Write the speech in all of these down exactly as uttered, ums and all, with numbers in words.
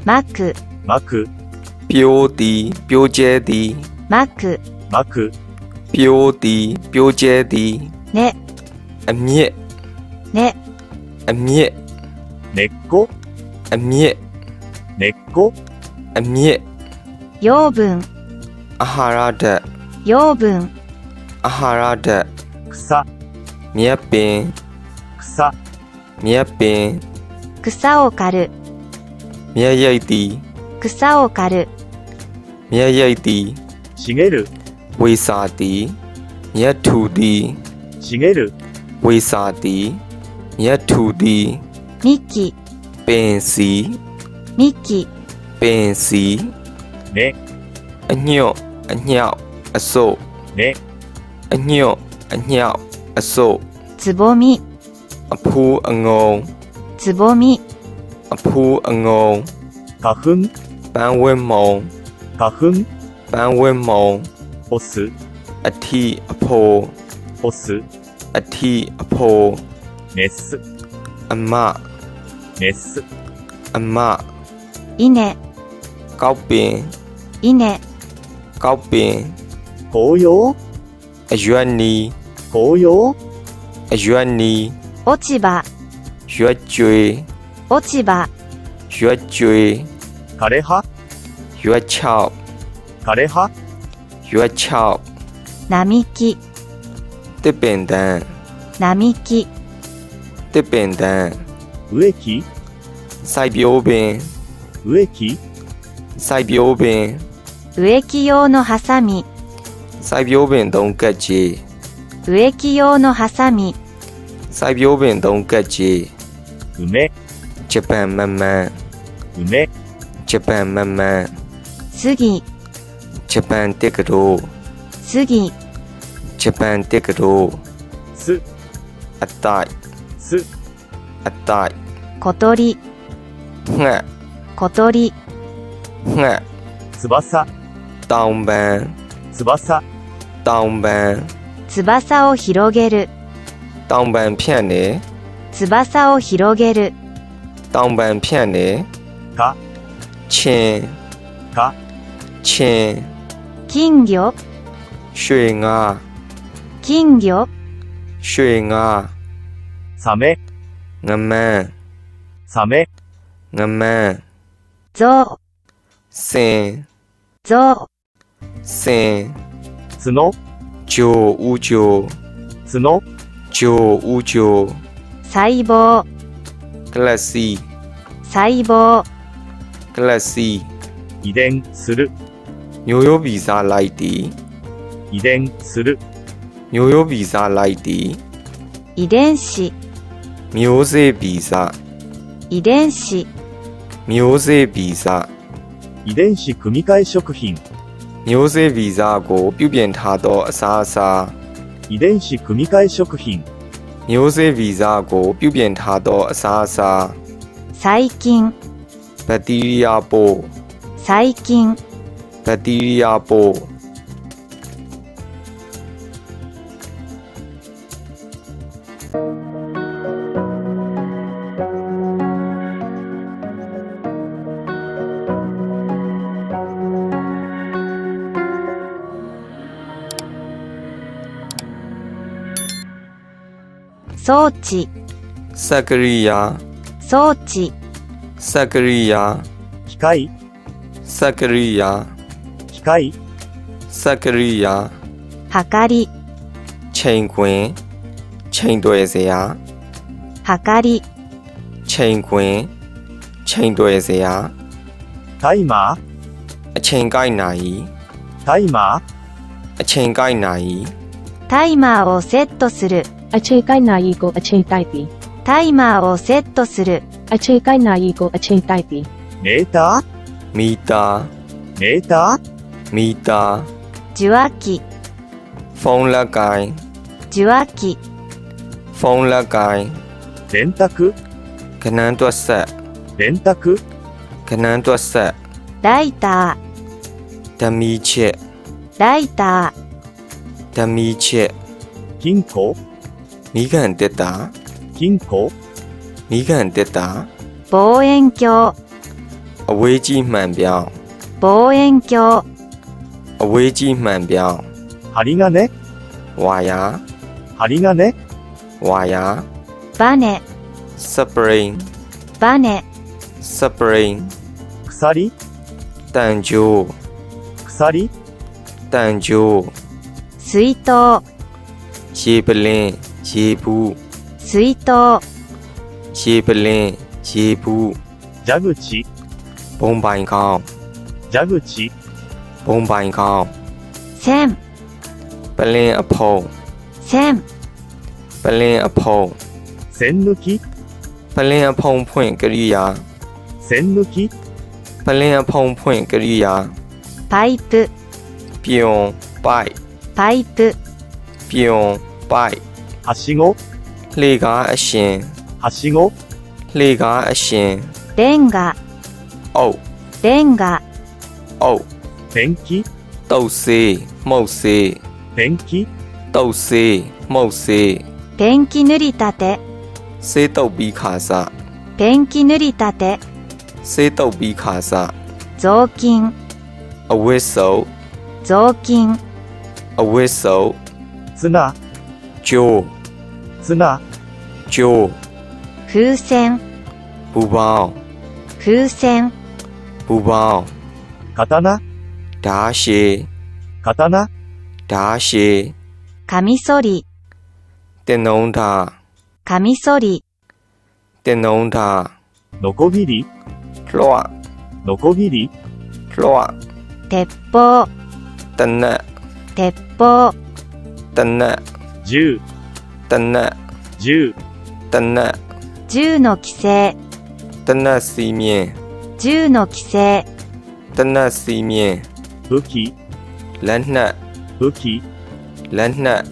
まく、 まく、 ပြောသည်ပြောကျဲသည်まく、 まく、 ပြောသည်ပြောကျဲသည်ね、 အမြင့်ね、 အမြင့်根っこ、 အမြင့်根っこ、 အမြင့်養分、 အာဟာရဓာတ်養分、 အာဟာရဓာတ်草、 မြက်ပင်草、 မြက်ပင်草を刈る、 မြက်ရိတ်သည်草を刈る、 မြက်ရိတ်သည်茂る、 ဝေစာသည်မြက်ထူသည်茂る、 ဝေစာသည်မြက်ထူသည်幹、 ပင်စီ幹、 ပင်စီ根、 အညွတ်အညောက်အစို့根、 အညွတ်အညောက်အစို့つぼみ、 အဖူးအငုံつぼみ、 အဖူးအငုံ花粉、 ပန်းဝင်းမုံ花粉、 ပန်းဝင်းမုံオス、 အထီအဖိုးオス、 အထီအဖိုးメス、 အမメス、 အမ稲、 ကောက်ပင်稲、 ကောက်ပင်紅葉、 အရွက်နီ紅葉、 အရွက်နီ落ち葉、 ရွက်ကြွေ落ち葉、 ရွက်ကြွေ枯葉、 ရွက်ချောက်枯葉、 ရွက်ချောက်並木、 တစ်ပင်တန်း並木、 တစ်ပင်တန်း植木、 စိုက်ပျိုးပင်植木、 စိုက်ပျိုးပင်植木用のハサミ、 စိုက်ပျိုးပင်သုံးကက်ကြီး植木用のハサミ、 စိုက်ပျိုးပင်သုံးကက်ကြီး梅、 ဂျပန်မန်မန်梅、 ဂျပန်မန်မန်杉、 ဂျပန်တက္ကသိုလ်杉、 ဂျပန်တက္ကသိုလ်す、 အတိုက်す、 အတိုက်小鳥、 ငှက်小鳥、 ငှက်翼、 တောင်ပန်翼、 တောင်ပန်翼を広げる、 တောင်ပန်ဖြန့်တယ်翼を広げる、 တောင်ပန်ဖြန့်တယ်か、 ချင်းか、 ချင်း金魚、 ရွှေငါ金魚、 ရွှေငါサメ、 ငမန်းサメ、 ငမန်း象、 စင်象、 စင်角、 ဂျိုဦးဂျို角、 ဂျိုဦးဂျို細胞、 ကလစီ細胞、 ကလစီ遺伝する、 မျိုးရိုးဗီဇလိုက်သည်遺伝する、 မျိုးရိုးဗီဇလိုက်သည်遺伝子、 မျိုးစေ့ဗီဇ遺伝子、 မျိုးစေ့ဗီဇ遺伝子組み換え食品、 မျိုးစေ့ဗီဇကိုပြုပြင်ထားသောအစားအစာ遺伝子組み換え食品、 မျိုးစေ့ဗီဇကိုပြုပြင်ထားသောအစားအစာ細菌、 ဘက်တီးရီးယားပိုး細菌、 ဘက်တီးရီးယားပိုး装置、 စက်ကရိယာ装置、 စက်ကရိယာ機械、 စက်ကရိယာ機械、 စက်ကရိယာはかり、 ချိန်ခွင်ချိန်တွယ်စရာはかり、 ချိန်ခွင်ချိန်တွယ်စရာタイマー、 အချိန်ကိုက်နိုင်タイマー、 အချိန်ကိုက်နိုင်タイマーをセットする、 အချိန်ကိုက်နာရီကိုအချိန်တိုက်ပြီးタイマーをセットする、 အချိန်ကိုက်နာရီကိုအချိန်တိုက်ပြီးメーター、 မီတာメーター、 မီတာ受話器、 ဖုန်းလက်ကိုင်း受話器、 ဖုန်းလက်ကိုင်း電卓、 ခဏန်းတွက်ဆက်電卓、 ခဏန်းတွက်ဆက်ライタဓမီချစ်ー、ライタဓမီချစ်金庫、 မိကန်တက်တာ金庫、 မိကန်တက်တာー、望遠鏡、 အဝေးကြီးမှန်ပြောင်း望遠鏡အဝေးကြီးမှန်ပြောင်း針金、 ဝါယာ針金、 ဝါယာバネစပရိန်バネစပရိန်鎖、 တန်ကြိုး鎖、 တန်ကြိုး水筒ရေပလင်းရေဘူး水筒ရေပလင်းရေဘူး蛇口、 ဘုံပိုင်ကောင်း蛇口、 ဘုံပိုင်ကောင်း線ပလင်းအဖုံ線ပလင်းအဖုံ栓抜き、 ပလင်းအဖုံဖွင့်ကရိယာ栓抜き、 ပလင်းအဖုံဖွင့်ကရိယာパイプပြုံပိုက်パイプပြုံပိုက်はしご、 လှေကားအရှင်はしご、 လှေကားအရှင်レンガအုပ်レンガအုပ်ペンキ、 တုတ်ဆေးမှုတ်ဆေးペンキ、 တုတ်ဆေးမှုတ်ဆေးペンキ塗りたてဆေးတုတ်ပြီးခါစペンキ塗りたてဆေးတုတ်ပြီးခါစ雑巾အဝတ်စုပ်雑巾အဝတ်စုပ်ツナ、 ကျိုးツナ、 ကျိုး風船ဘူပေါင်း風船ဘူပေါင်း刀、 ဓာရှည်刀、 ဓာရှည်カミソリတင်နှုံးဓာカミソリတင်နှုံးဓာノコギリ、 လွှတ်ノコギリ、 လွှတ်鉄砲တနက်鉄砲တနက်銃、 တနက်銃、 တနက်銃の規制တနက်စီမြင့်銃の規制တနက်စီမြင့်武器、 လက်နက်武器、 လက်နက်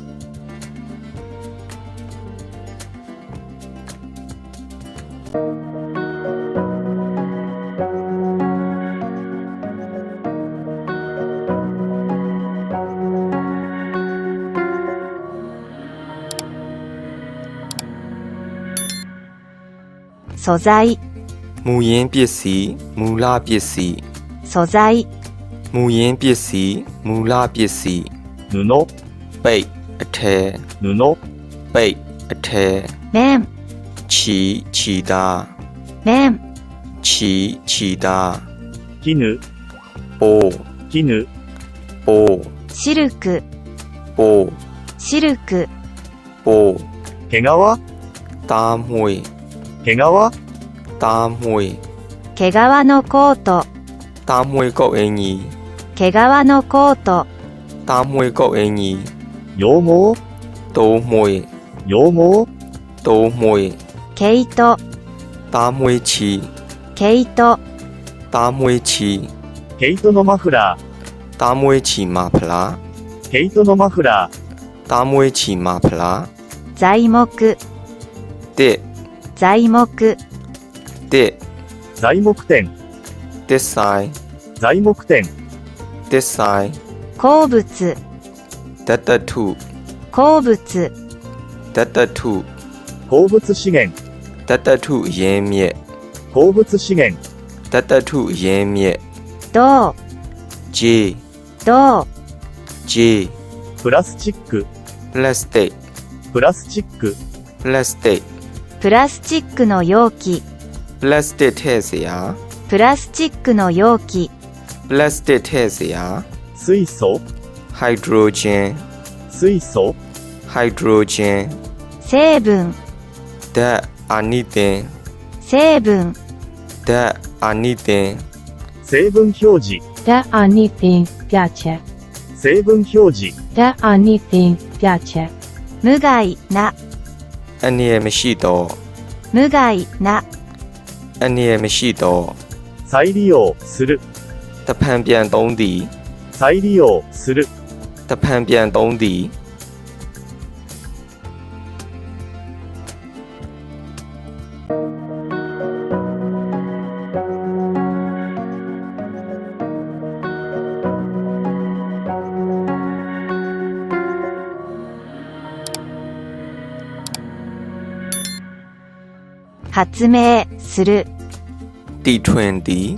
素材မူရင်းပစ္စည်းမူလပစ္စည်း素材မူရင်းပစ္စည်းမူလပစ္စည်း布、 ပိတ်အထည်布、 ပိတ်အထည်麺ချီချီသား麺ချီချီသား絹、 ပိုး絹、 ပိုးシルクပိုးシルクပိုး毛皮、 သားမွှေး毛皮、 သားမွှေး毛皮のコートသားမွှေးကုတ်အင်ကြီး毛皮のコートသားမွှေးကုတ်အင်ကြီး羊毛、 တိုးမွှေး羊毛、 တိုးမွှေး毛糸သားမွှေးချီ毛糸သားမွှေးချီ毛糸のマフラသားမွှေးချီမဖလားー、毛糸のマフラသားမွှေးချီမဖလား材木တစ်材木တစ်ー、材木店、 တစ်ဆိုင်材木店、 တစ်ဆိုင်鉱物ဓာတ်တထု鉱物ဓာတ်တထု鉱物資源、 ဓာတ်တထုရင်းမြစ်鉱物資源、 ဓာတ်တထုရင်းမြစ်銅ကြေး銅ကြေးプラスチック、 ပလတ်စတစ်プラスチック、 ပလတ်စတစ်プラスチックの容器ပလတ်စတစ်ထည့်စရာプラスチックの容器ပလတ်စတစ်ထည့်စရာ水素、 ဟိုက်ဒရိုဂျင်水素、 ဟိုက်ဒရိုဂျင်成分ဓာတ်အာနိသင်成分ဓာတ်အာနိသင်成分表示、 ဓာတ်အာနိသင်ပြချက်成分表示、 ဓာတ်အာနိသင်ပြချက်無害なအနည်းမရှိတော့無害なအနည်းမရှိတော့再利用する、 တဖန်ပြန်သုံးသည်再利用する、 တဖန်ပြန်သုံးသည်発明するတီထွင်သည်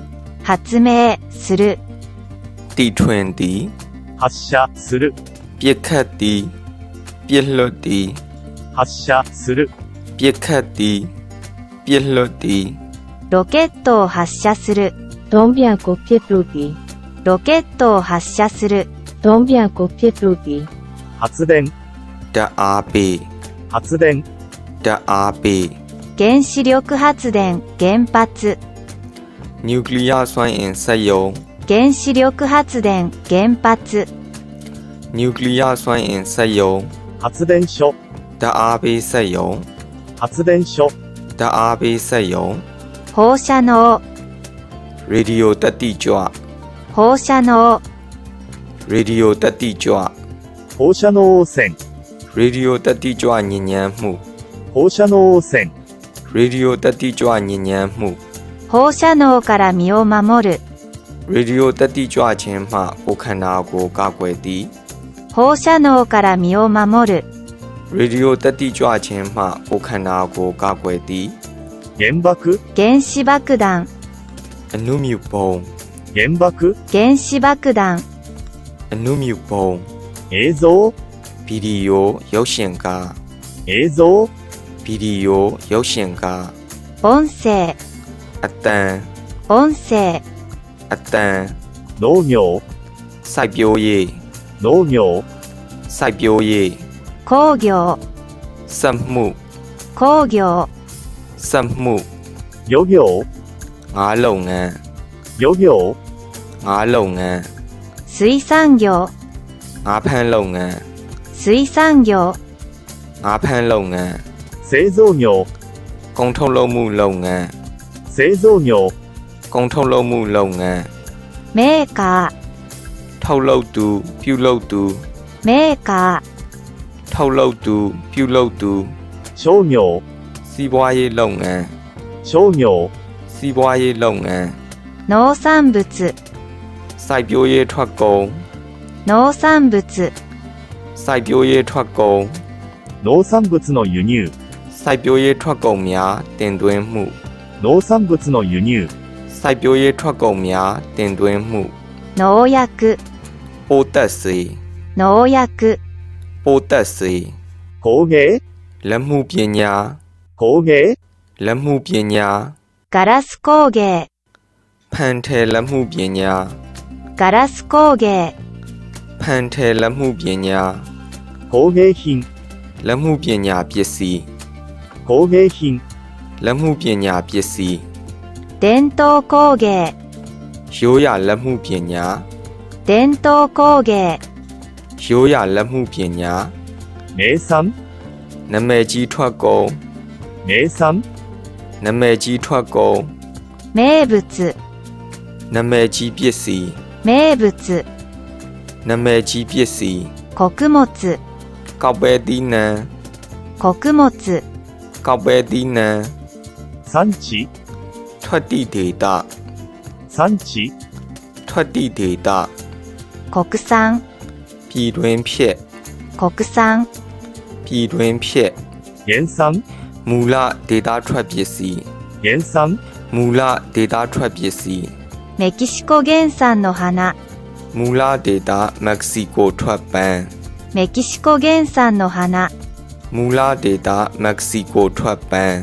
発明するတီထွင်သည်発射する、 ပြစ်ခတ်သည်ပြစ်လွတ်သည်発射する、 ပြစ်ခတ်သည်ပြစ်လွတ်သည်ロケットを発射するဒုံးပြန်ကိုပစ်လို့သည်ロケットを発射するဒုံးပြန်ကိုပစ်လို့သည်発電、 ဓာတ်အားပေး発電、 ဓာတ်အားပေး原子力発電原発နျူကလ িয়ার စွမ်းအင်စက်ရုံ原子力発電原発နျူကလ িয়ার စွမ်းအင်စက်ရုံ発電所、 ဓာတ်အားပေးစက်ရုံ発電所、 ဓာတ်အားပေးစက်ရုံ放射能ရေဒီယိုတတိကြွ放射能ရေဒီယိုတတိကြွ放射能汚染、 ရေဒီယိုတတိကြွညဉ့်ဉန်းမှု放射能汚染、 ရေဒီယိုတတိကြွညဉ့်ဉန်းမှု放射能から身を守るရေဒီယိုတတိကြွခြင်းမှကိုယ်ခန္ဓာကိုကာကွယ်သည်放射能から身を守るရေဒီယိုတတိကြွခြင်းမှကိုယ်ခန္ဓာကိုကာကွယ်သည်原爆、 原子爆弾အနုမြူပုံ原爆、 原子爆弾အနုမြူပုံ映像、 ဗီဒီယိုရုပ်ရှင်ကား映像、 ဗီဒီယိုရုပ်ရှင်ကား音声အတန်音声အတန်農業、 စိုက်ပျိုးရေး農業、 စိုက်ပျိုးရေး工業စက်မှု工業စက်မှု漁業、 ငါးလုပ်ငန်း漁業、 ငါးလုပ်ငန်း水産業ငါးဖမ်းလုပ်ငန်း水産業ငါးဖမ်းလုပ်ငန်း製造業、 ကုန်ထုတ်လုပ်မှုလုပ်ငန်း製造業、 ကုန်ထုတ်လုပ်မှုလုပ်ငန်းメーカထုတ်လုပ်သူပြုလုပ်သူーメーカထုတ်လုပ်သူပြုလုပ်သူ商業、 စီးပွားရေးလုပ်ငန်း商業、 စီးပွားရေးလုပ်ငန်းー農産物စိုက်ပျိုးရေးထွက်ကုန်農産物စိုက်ပျိုးရေးထွက်ကုန်農産物の輸入、 စိုက်ပျိုးရေးထွက်ကုန်များတင်သွင်းမှု農産物の輸入、 စိုက်ပျိုးရေးထွက်ကုန်များတင်သွင်းမှု農薬ပိုးသက်ဆေး農薬ပိုးသက်ဆေး工芸、 လက်မှုပညာ工芸、 လက်မှုပညာガラス工芸ဖန်ထည်လက်မှုပညာガラス工芸ဖန်ထည်လက်မှုပညာ工芸品、 လက်မှုပညာပစ္စည်း工芸品、 လက်မှုပညာပစ္စည်း伝統工芸ရိုးရာလက်မှုပညာ伝統工芸ရိုးရာလက်မှုပညာ名産、 နာမည်ကြီးထွက်ကုန်名産、 နာမည်ကြီးထွက်ကုန်名物နာမည်ကြီးပစ္စည်း名物နာမည်ကြီးပစ္စည်း穀物ကောက်ပဲသီးနှံ穀物ကောက်ပဲသီးနှံ産地、 ထွက်တိဒေတာ産地、 ထွက်တိဒေတာ国産ပြည်တွင်းဖြစ်国産ပြည်တွင်းဖြစ်原産、 မူလဒေတာထွက်ပစ္စည်း原産、 မူလဒေတာထွက်ပစ္စည်းメキシコ原産の花မူလဒေတာမက္ကဆီကိုထွက်ပန်းメキシコ原産の花မူလဒေတာမက္ကဆီကိုထွက်ပန်း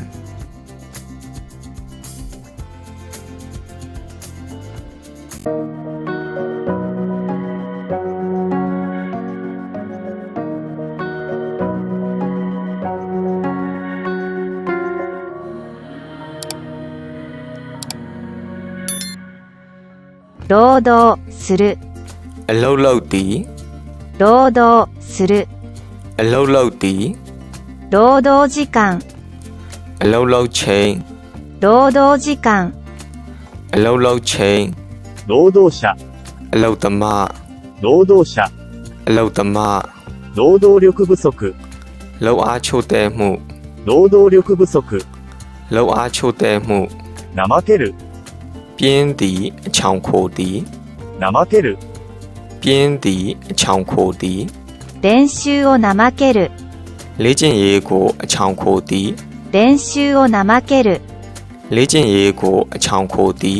労働するအလုတ်လုတ်သည်労働するအလုတ်လုတ်သည်労働時間အလုတ်လုတ်ချိန်労働時間အလုတ်လုတ်ချိန်労働者、 အလုတ်သမား労働者、 အလုတ်သမား労働力不足、 လောက်အားချို့တဲ့မှု労働力不足、 လောက်အားချို့တဲ့မှု怠ける、 ပြင်းသည်အချောင်ခိုသည်怠ける、 ပြင်းသည်အချောင်ခိုသည်練習を怠けるလေ့ကျင့်ရေးကိုအချောင်ခိုသည်練習を怠けるလေ့ကျင့်ရေးကိုအချောင်ခိုသည်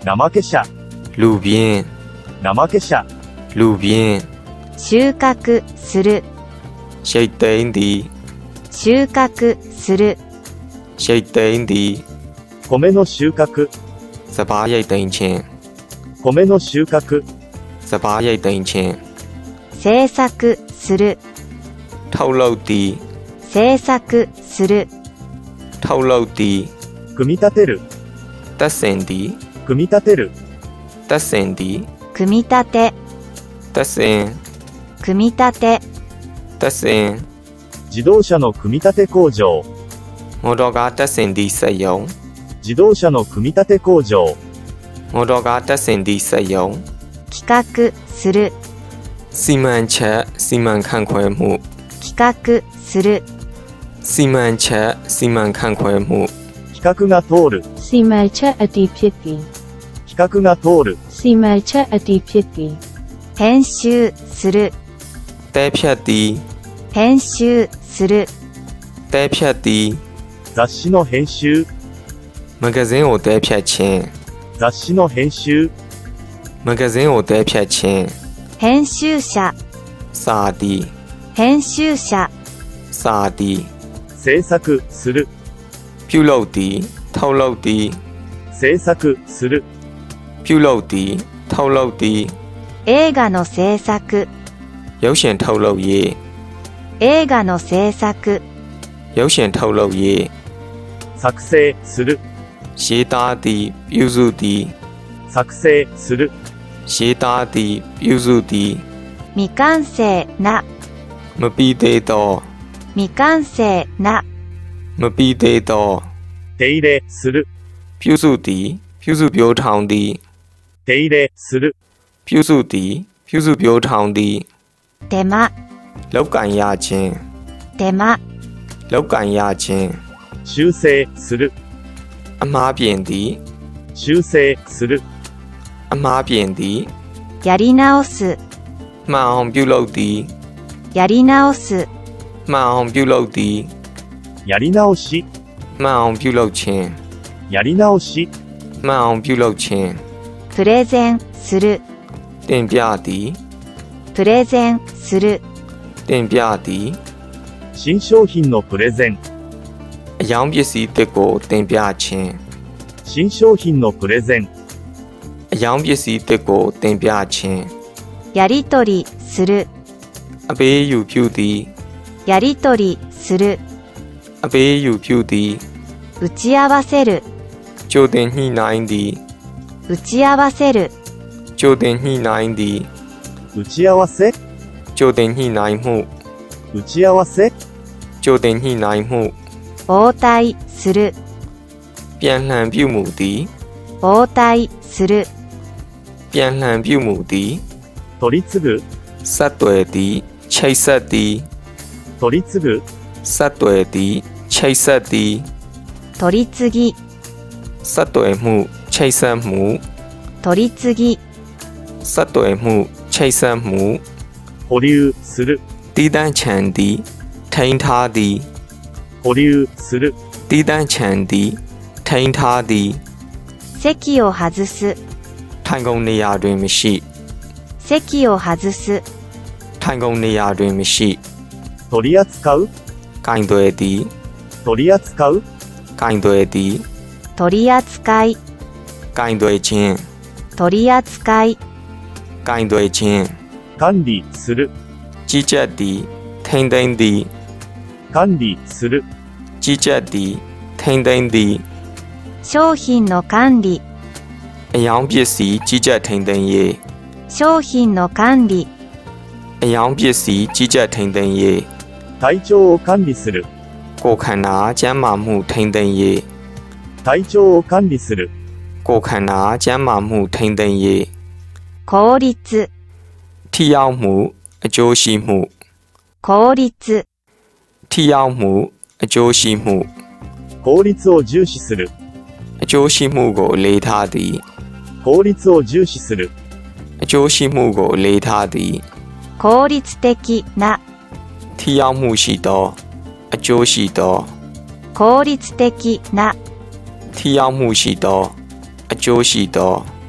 怠け者、 路边怠け者、 路边収穫する、 ရိတ်သိမ်းသည်収穫する、 ရိတ်သိမ်းသည်米の収穫、 စပားရိတ်သိမ်းခြင်း米の収穫、 စပားရိတ်သိမ်းခြင်း制作する、 ထုတ်လုပ်သည်制作する、 ထုတ်လုပ်သည်組み立てる、 တပ်ဆင်သည်組み立てる、 တပ်ဆင်သည်組み立て、 တပ်ဆင်組み立て、 တပ်ဆင်自動車の組み立て工場、 မော်တော်ကားတပ်ဆင်သည့်စက်ရုံ自動車の組み立て工場、 မော်တော်ကားတပ်ဆင်သည့်စက်ရုံ企画する、 စီမံချက်စီမံခန့်ခွဲမှု企画する、 စီမံချက်စီမံခန့်ခွဲမှု企画が通る、 စီမံချက်အတည်ဖြစ်သည်企画が通る、 စီမံချက်အတည်ဖြစ်သည်編集する、 တဲဖြတ်သည်編集する、 တဲဖြတ်သည်雑誌の編集、 မဂဇင်းကိုတဲဖြတ်ခြင်း雑誌の編集、 မဂဇင်းကိုတဲဖြတ်ခြင်း編集者、 စာသည်編集者、 စာသည်制作する、 ပြုလုပ်သည်ထုတ်လုပ်သည်制作する、 ပြုလုပ်သည်ထုတ်လုပ်သည်映画の制作、 ရုပ်ရှင်ထုတ်လုပ်ရေး映画の制作、 ရုပ်ရှင်ထုတ်လုပ်ရေး作成する、 ရေးသားသည်ပြုစုသည်作成する、 ရေးသားသည်ပြုစုသည်未完成な、 မပြီးသေးသော未完成な、 မပြီးသေးသော手入れする、 ပြုစုသည်ပြုစုပြောထောင်သည်手入れする、 ပြုစုသည်ပြုစုပြောထောင်သည်手間、 လောက်ကင်ရခြင်း手間、 လောက်ကင်ရခြင်း修正する、 အမှားပြင်သည်修正する、 အမှားပြင်သည်やり直す、 မှန်အောင်ပြုလုပ်သည်やり直す、 မှန်အောင်ပြုလုပ်သည်やり直し、 မှန်အောင်ပြုလုပ်ခြင်းやり直し、 မှန်အောင်ပြုလုပ်ခြင်းプレゼンする、 တင်ပြသည်プレゼンする、 တင်ပြသည်新商品のプレゼン、 အယောင်ပစ္စည်းတစ်ကိုတင်ပြခြင်း新商品のプレゼン、 အယောင်ပစ္စည်းတစ်ကိုတင်ပြခြင်းやりとりする、 အပေးယူပြုသည်やりとりする、 အပေးယူပြုသည်打ち合わせる、 ကြိုတင်ညှိနှိုင်းသည်打ち合わせる、 ကြိုတင်ညှိနှိုင်းသည်打ち合わせ、 ကြိုတင်ညှိနှိုင်းမှု打ち合わせ、 ကြိုတင်ညှိနှိုင်းမှု応対する、 ပြန်လှန်ပြုမှုသည်応対する、 ပြန်လှန်ပြုမှုသည်取り次ぐ、 ဆက်သွယ်သည်ချိတ်ဆက်သည်取り次ぐ、 ဆက်သွယ်သည်ချိတ်ဆက်သည်取り次ぎ、 ဆက်သွယ်မှုချိတ်ဆက်မှု取り次ぎ、 ဆက်သွယ်မှုချိတ်ဆက်မှု保留する、 တည်တံ့ချန်သည်ထိန်းထားသည်保留する、 တည်တံ့ချန်သည်ထိန်းထားသည်席を外す、 ထိုင်ကုန်နေရာတွင်မရှိ席を外す、 ထိုင်ကုန်နေရာတွင်မရှိ取り扱う、 ကင်သွဲသည်取り扱う、 ကင်သွဲသည်取り扱い、 ကင်သွဲခြင်း取り扱い、 ကင်သွဲခြင်း管理する、 ကြီးကြပ်သည်ထိန်းသိမ်းသည်管理する、 ကြီးကြပ်သည်ထိန်းသိမ်းသည်商品の管理、 အယောင်ပစ္စည်းကြီးကြပ်ထိန်းသိမ်းရေး商品の管理、 အယောင်ပစ္စည်းကြီးကြပ်ထိန်းသိမ်းရေး体調を管理する、 ကိုယ်ခန္ဓာကျန်းမာမှုထိန်းသိမ်းရေး体調を管理する、 ကိုယ်ခန္ဓာကျန်းမာမှုထိန်းသိမ်းရေး効率、 ထိရောက်မှုအကျိုးရှိမှု効率、 ထိရောက်မှုအကျိုးရှိမှု効率を重視する、 အကျိုးရှိမှုကိုအလေးထားသည်効率を重視する、 အကျိုးရှိမှုကိုအလေးထားသည်効率的な、 ထိရောက်မှုရှိသောအကျိုးရှိသော効率的な、 ထိရောက်မှုရှိသောအကျိုးရှိသော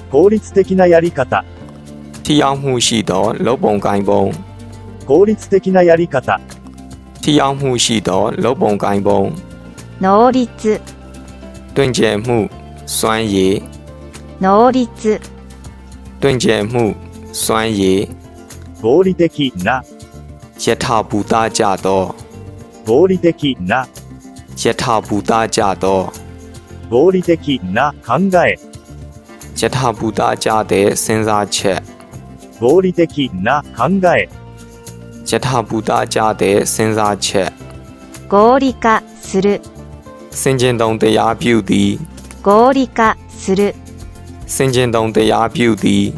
効率的なやり方。 ထိရောက်မှုရှိသောလုပ်ပုံကိုင်ပုံ効率的なやり方。 ထိရောက်မှုရှိသောလုပ်ပုံကိုင်ပုံ能率、 တွင်ကျယ်မှုစွမ်းရည်能率、 တွင်ကျယ်မှုစွမ်းရည်合理的な。 ယထာဘူတကြသော合理的な。 ယထာဘူတကြသော合理的な考え。 ယထာဘူတကြတဲ့စဉ်းစားချက်合理的な考え。 ယထာဘူတကြတဲ့စဉ်းစားချက်合理化する、 စင်ကျင်တုံတရားပြုသည်合理化する、 စင်ကျင်တုံတရားပြုသည်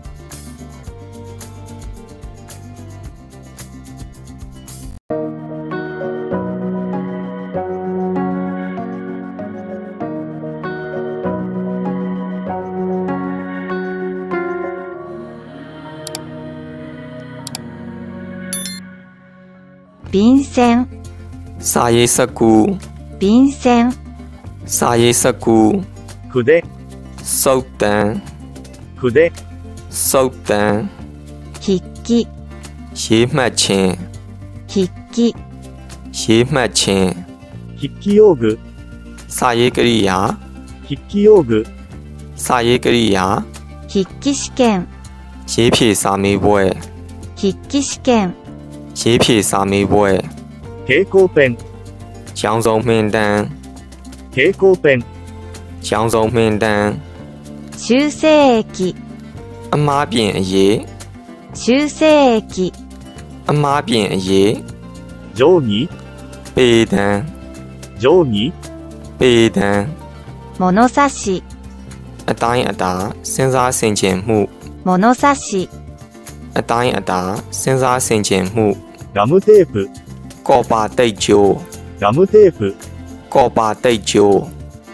便箋、 စာရေးစက္ကူ便箋、 စာရေးစက္ကူ筆。 စုတ်တံ筆。 စုတ်တံ筆記、 ရေးမှတ်ခြင်း筆記、 ရေးမှတ်ခြင်း筆記用具。 စာရေးကရိယာ筆記用具。 စာရေးကရိယာ筆記試験、 ရေးဖြည့်စာမေးပွဲ筆記試験、 ရေးဖြည့်စာမေးပွဲ蛍光ペン。 ရောင်စုံမှင်တမ်း蛍光ペン。 ရောင်စုံမှင်တမ်း修正液、 အမားပြင်အရေး修正液、 အမားပြင်အရေး定規。 ပေတံ定規。 ပေတံ物差し、 အတိုင်းအတာစဉ်းစားဆင်ခြင်မှု物差し、 အတိုင်းအတာစဉ်းစားဆင်ခြင်မှုガムテープ。 ကော်ပါတိတ်ကြိုးガムテープ。 ကော်ပါတိတ်ကြိုး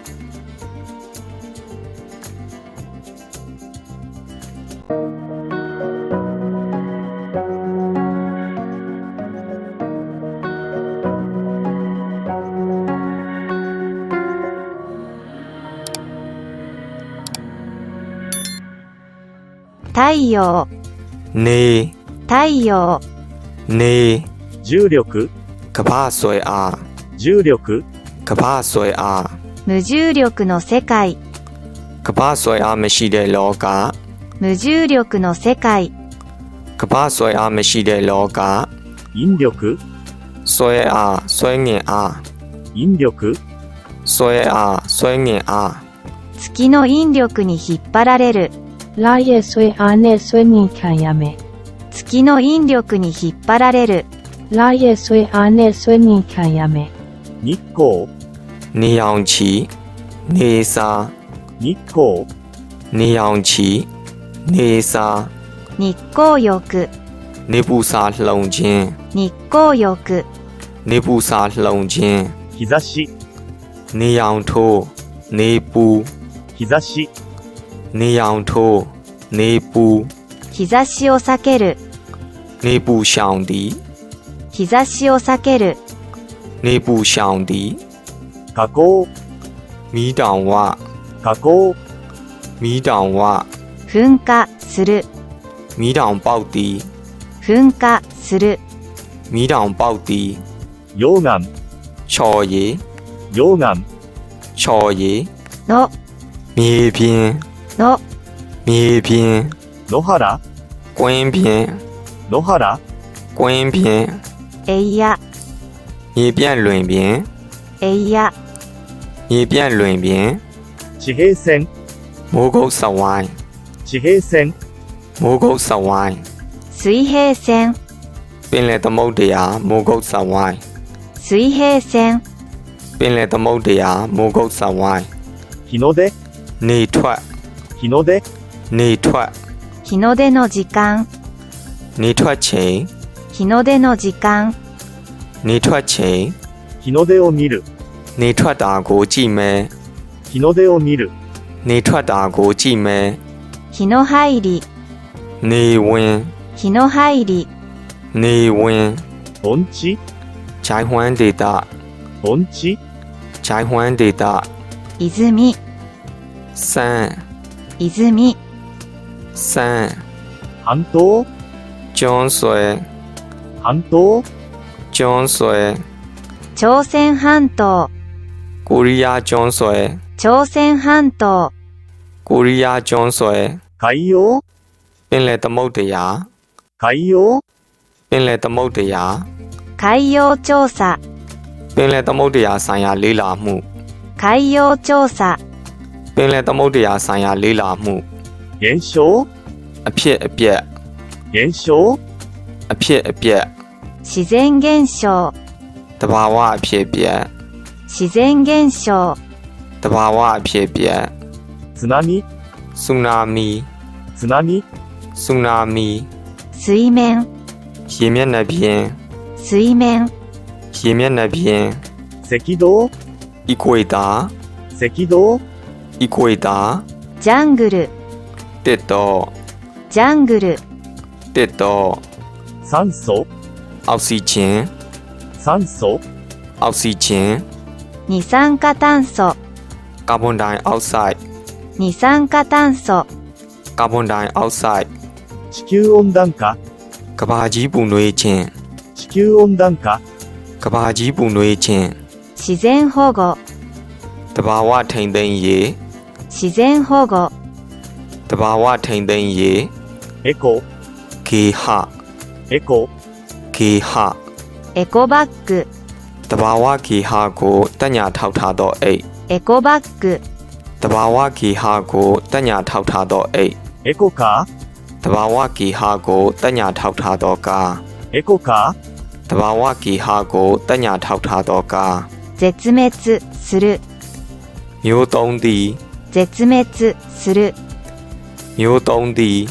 太陽、 နေ太陽、 နေ重力。 ကမ္ဘာဆွဲအား重力。 ကမ္ဘာဆွဲအား無重力の世界、 ကမ္ဘာဆွဲအားမရှိတဲ့လောက無重力の世界、 ကမ္ဘာဆွဲအားမရှိတဲ့လောက引力。 ဆွဲအားဆွဲငင်အား引力。 ဆွဲအားဆွဲငင်အား月の引力に引っ張られる、 လရဲ့ဆွဲအားနဲ့ဆွဲငင်ခံရမယ်月の引力に引っ張られる、 လရဲ့ဆွဲအားနဲ့ဆွဲငင်ခံရမယ်日光。 နေအောင်ချီနေစာ日光。 နေအောင်ချီနေစာ日光浴、 နေပူစာလှုံခြင်း日光浴、 နေပူစာလှုံခြင်း日差し。 နေအောင်ထိုးနေပူ日差し。 နေအောင်ထိုးနေပူ日差しを避ける、 နေပူရှောင်သည်日差しを避ける、 နေပူရှောင်သည်火口。 မီးတောင်ဝ火口。 မီးတောင်ဝ噴火する、 မီးတောင်ပေါက်သည်噴火する、 မီးတောင်ပေါက်သည်溶岩。 ချော်ရည်溶岩。 ချော်ရည်の、 မြေပြင်の、 မြေပြင်野原。 ကွင်းပြင်野原。 ကွင်းပြင်エイヤ、 မြေပြန့်လွင်ပြင်エイヤ、 မြေပြန့်လွင်ပြင်地平線。 မိုးကုတ်စဝိုင်း地平線。 မိုးကုတ်စဝိုင်း水平線、 ပင်လယ်သမုဒ္ဒရာမိုးကုတ်စဝိုင်း水平線、 ပင်လယ်သမုဒ္ဒရာမိုးကုတ်စဝိုင်း日の出。 နေထွက်日の出。 နေထွက်日の出の時間、 နေထွက်ချိန်日の出の時間、 နေထွက်ချိန်日の出を見る。 နေထွက်တာကိုကြည့်မယ်日の出を見る。 နေထွက်တာကိုကြည့်မယ်日の入り、 နေဝင်日の入り、 နေဝင်盆地。 ဂျိုင်ဟွမ်ဒေတာ盆地。 ဂျိုင်ဟွမ်ဒေတာ泉、 စမ်း泉、 三半島ကျွန်းဆွဲ半島ကျွန်းဆွဲ朝鮮半島、 ကိုရီးယားကျွန်းဆွဲ朝鮮半島、 ကိုရီးယားကျွန်းဆွဲ海洋ပင်လယ်သမုဒ္ဒရာ海洋ပင်လယ်သမုဒ္ဒရာ海洋調査、 ပင်လယ်သမုဒ္ဒရာဆိုင်ရာလေးလာမှု海洋調査、 ပင်လယ်သမုဒ္ဒရာဆိုင်ရာလေးလာမှု現象အဖြစ်အပျက်現象အဖြစ်အပျက်自然現象、 တဘာဝအဖြစ်အပျက်自然現象、 တဘာဝအဖြစ်အပျက်津波ဆူနာမီ津波ဆူနာမီ水面、 ရေမျက်နှာပြင်水面、 ရေမျက်နှာပြင်赤道အီကွေတာ赤道အီကွေတာジャングル、 တစ်တော့ジャングル、 တစ်တော့酸素အောက်ဆီဂျင်酸素အောက်ဆီဂျင်二酸化炭素、 ကာဗွန်ဒိုင်အောက်ဆိုက်二酸化炭素、 ကာဗွန်ဒိုင်အောက်ဆိုက်地球温暖化ကဘာကြီးပူနွေးခြင်း地球温暖化ကဘာကြီးပူနွေးခြင်း自然保護、 တဘာဝထိန်သိမ်းရေး自然保護、 တဘာဝထိန်သိမ်းရေးエコခေဟエコခေဟエコバッグ、 တဘာဝခေဟကိုတက်ညာထောက်ထားသောအိတ်エコバッグ、 တဘာဝခေဟကိုတက်ညာထောက်ထားသောအိတ်エコカတဘာဝခေဟကိုတက်ညာထောက်ထားသောကားーエコカတဘာဝခေဟကိုတက်ညာထောက်ထားသောကား絶滅する、 မျိုးသုံးသည်絶滅する、 မျိုးသုံးသည်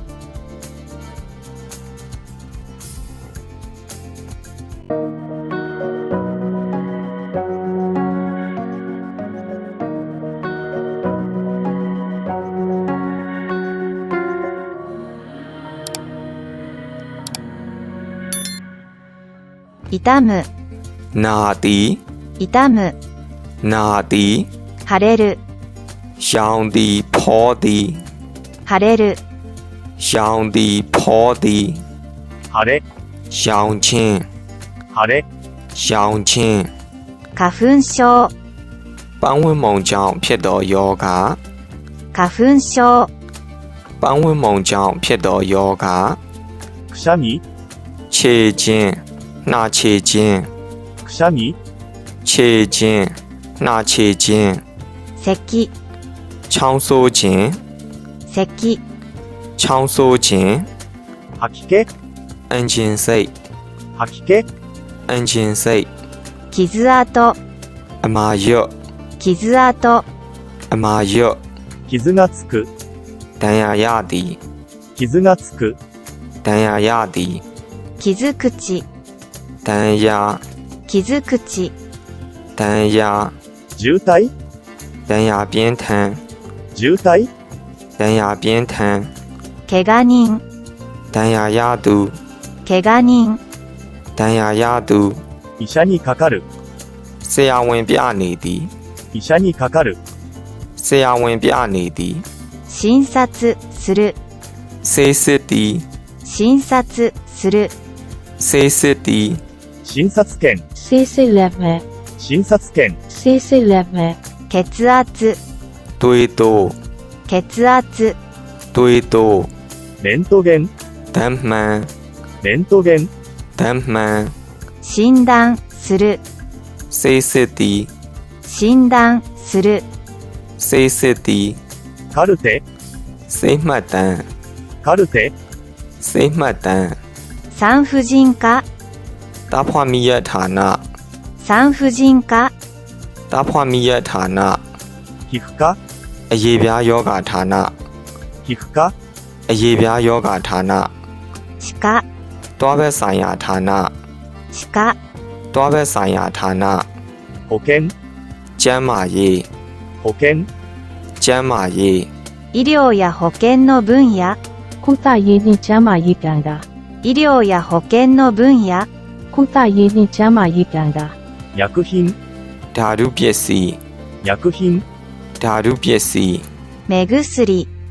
痛む、 နာသည်痛む、 နာသည်腫れる、 ရှောင်းသည်ဖောသည်腫れる、 ရှောင်းသည်ဖောသည်晴れရှောင်းခြင်း晴れရှောင်းခြင်း花粉症、 ပန်းဝင်မုံကြောင့်ဖြစ်သောယောဂ花粉症、 ပန်းဝင်မုံကြောင့်ဖြစ်သောယောဂくしゃみခြေခြင်းနှာခြေခြင်းくしゃみခြေခြင်းနှာခြေခြင်း咳、 ချောင်းဆိုးခြင်း咳、 ချောင်းဆိုးခြင်း吐き気အန်ဂျင်စိတ်吐き気အန်ဂျင်စိတ်傷跡、 အမာရွတ်傷跡、 အမာရွတ်傷がつくဒဏ်ရာရသည်傷がつくဒဏ်ရာရသည်傷口、 ဒဏ်ရာ傷口、 ဒဏ်ရာ渋滞ဒဏ်ရာပြင်းထန်渋滞ဒဏ်ရာပြင်းထန်怪我人、 ဒဏ်ရာရသူ怪我人、 ဒဏ်ရာရသူ医者にかかるဆရာဝန်ပြနေသည်医者にかかるဆရာဝန်ပြနေသည်診察する、 ဆေးစစ်သည်診察する、 ဆေးစစ်သည်診察券ဆေးစစ်လက်မှတ်診察券ဆေးစစ်လက်မှတ်血圧、 သွေးတိုး血圧、 သွေးတိုးレントゲンဓာတ်မှန်レントゲンဓာတ်မှန်診断する、 ဆေးစစ်သည်診断する、 ဆေးစစ်သည်カルテဆေးမှတ်တမ်းカルテဆေးမှတ်တမ်း産婦人科、 တာဖွာမီယဌာန産婦人科、 တာဖွာမီယဌာန皮膚科အရေးပြားယောဂဌာန皮膚科အရေးပြားယောဂဌာန歯科、 တွားဘက်ဆိုင်ရာဌာန歯科、 တွားဘက်ဆိုင်ရာဌာန保険ကျန်းမာရေး保険ကျန်းမာရေး医療や保険の分野、 ကုသရေးနှင့်ကျန်းမာရေးကဏ္ဍ医療や保険の分野、 ကုသရေးနှင့်ကျန်းမာရေးကဏ္ဍ薬品ဓာတုပစ္စည်း薬品ဓာတုပစ္စည်း目薬、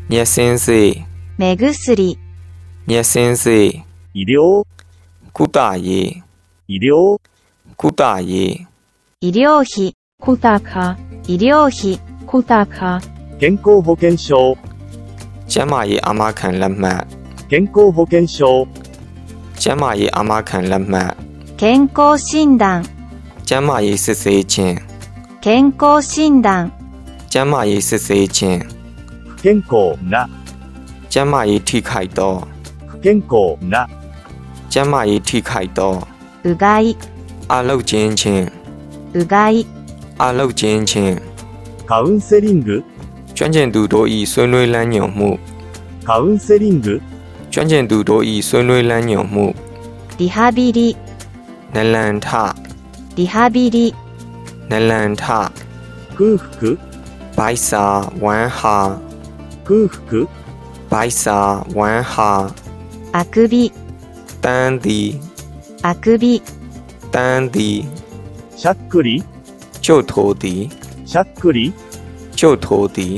မျက်စင်းစေး目薬、 မျက်စင်းစေး医療、 ကုသရေး医療、 ကုသရေး医療費、 ခုသခါ医療費、 ခုသခါ健康保険証、 ကျန်းမာရေးအာမခံလက်မှတ်健康保険証、 ကျန်းမာရေးအာမခံလက်မှတ်健康診断、 ကျန်းမာရေးစစ်ဆေးခြင်း健康診断、 ကျန်းမာရေးစစ်ဆေးခြင်း不健康な、 ကျန်းမာရေးထိခိုက်သော不健康な、 ကျန်းမာရေးထိခိုက်သောうがい、 အာလုကျင်းခြင်းうがい、 အာလုကျင်းခြင်းカウンセリング、 ကျွမ်းကျင်သူတို့၏ဆွေးနွေးလမ်းညွှန်မှုカウンセリング、 ကျွမ်းကျင်သူတို့၏ဆွေးနွေးလမ်းညွှန်မှုリハビリ、 နလန်ထリハビリ、 နလန်ထ空腹、 ဘိုက်စာဝမ်းဟာ空腹、 ဘိုက်စာဝမ်းဟာあくび、 တန်းသည်あくび、 တန်းသည်しゃっくり、 ကျုပ်ထိုသည်しゃっくり、 ကျုပ်ထိုသည်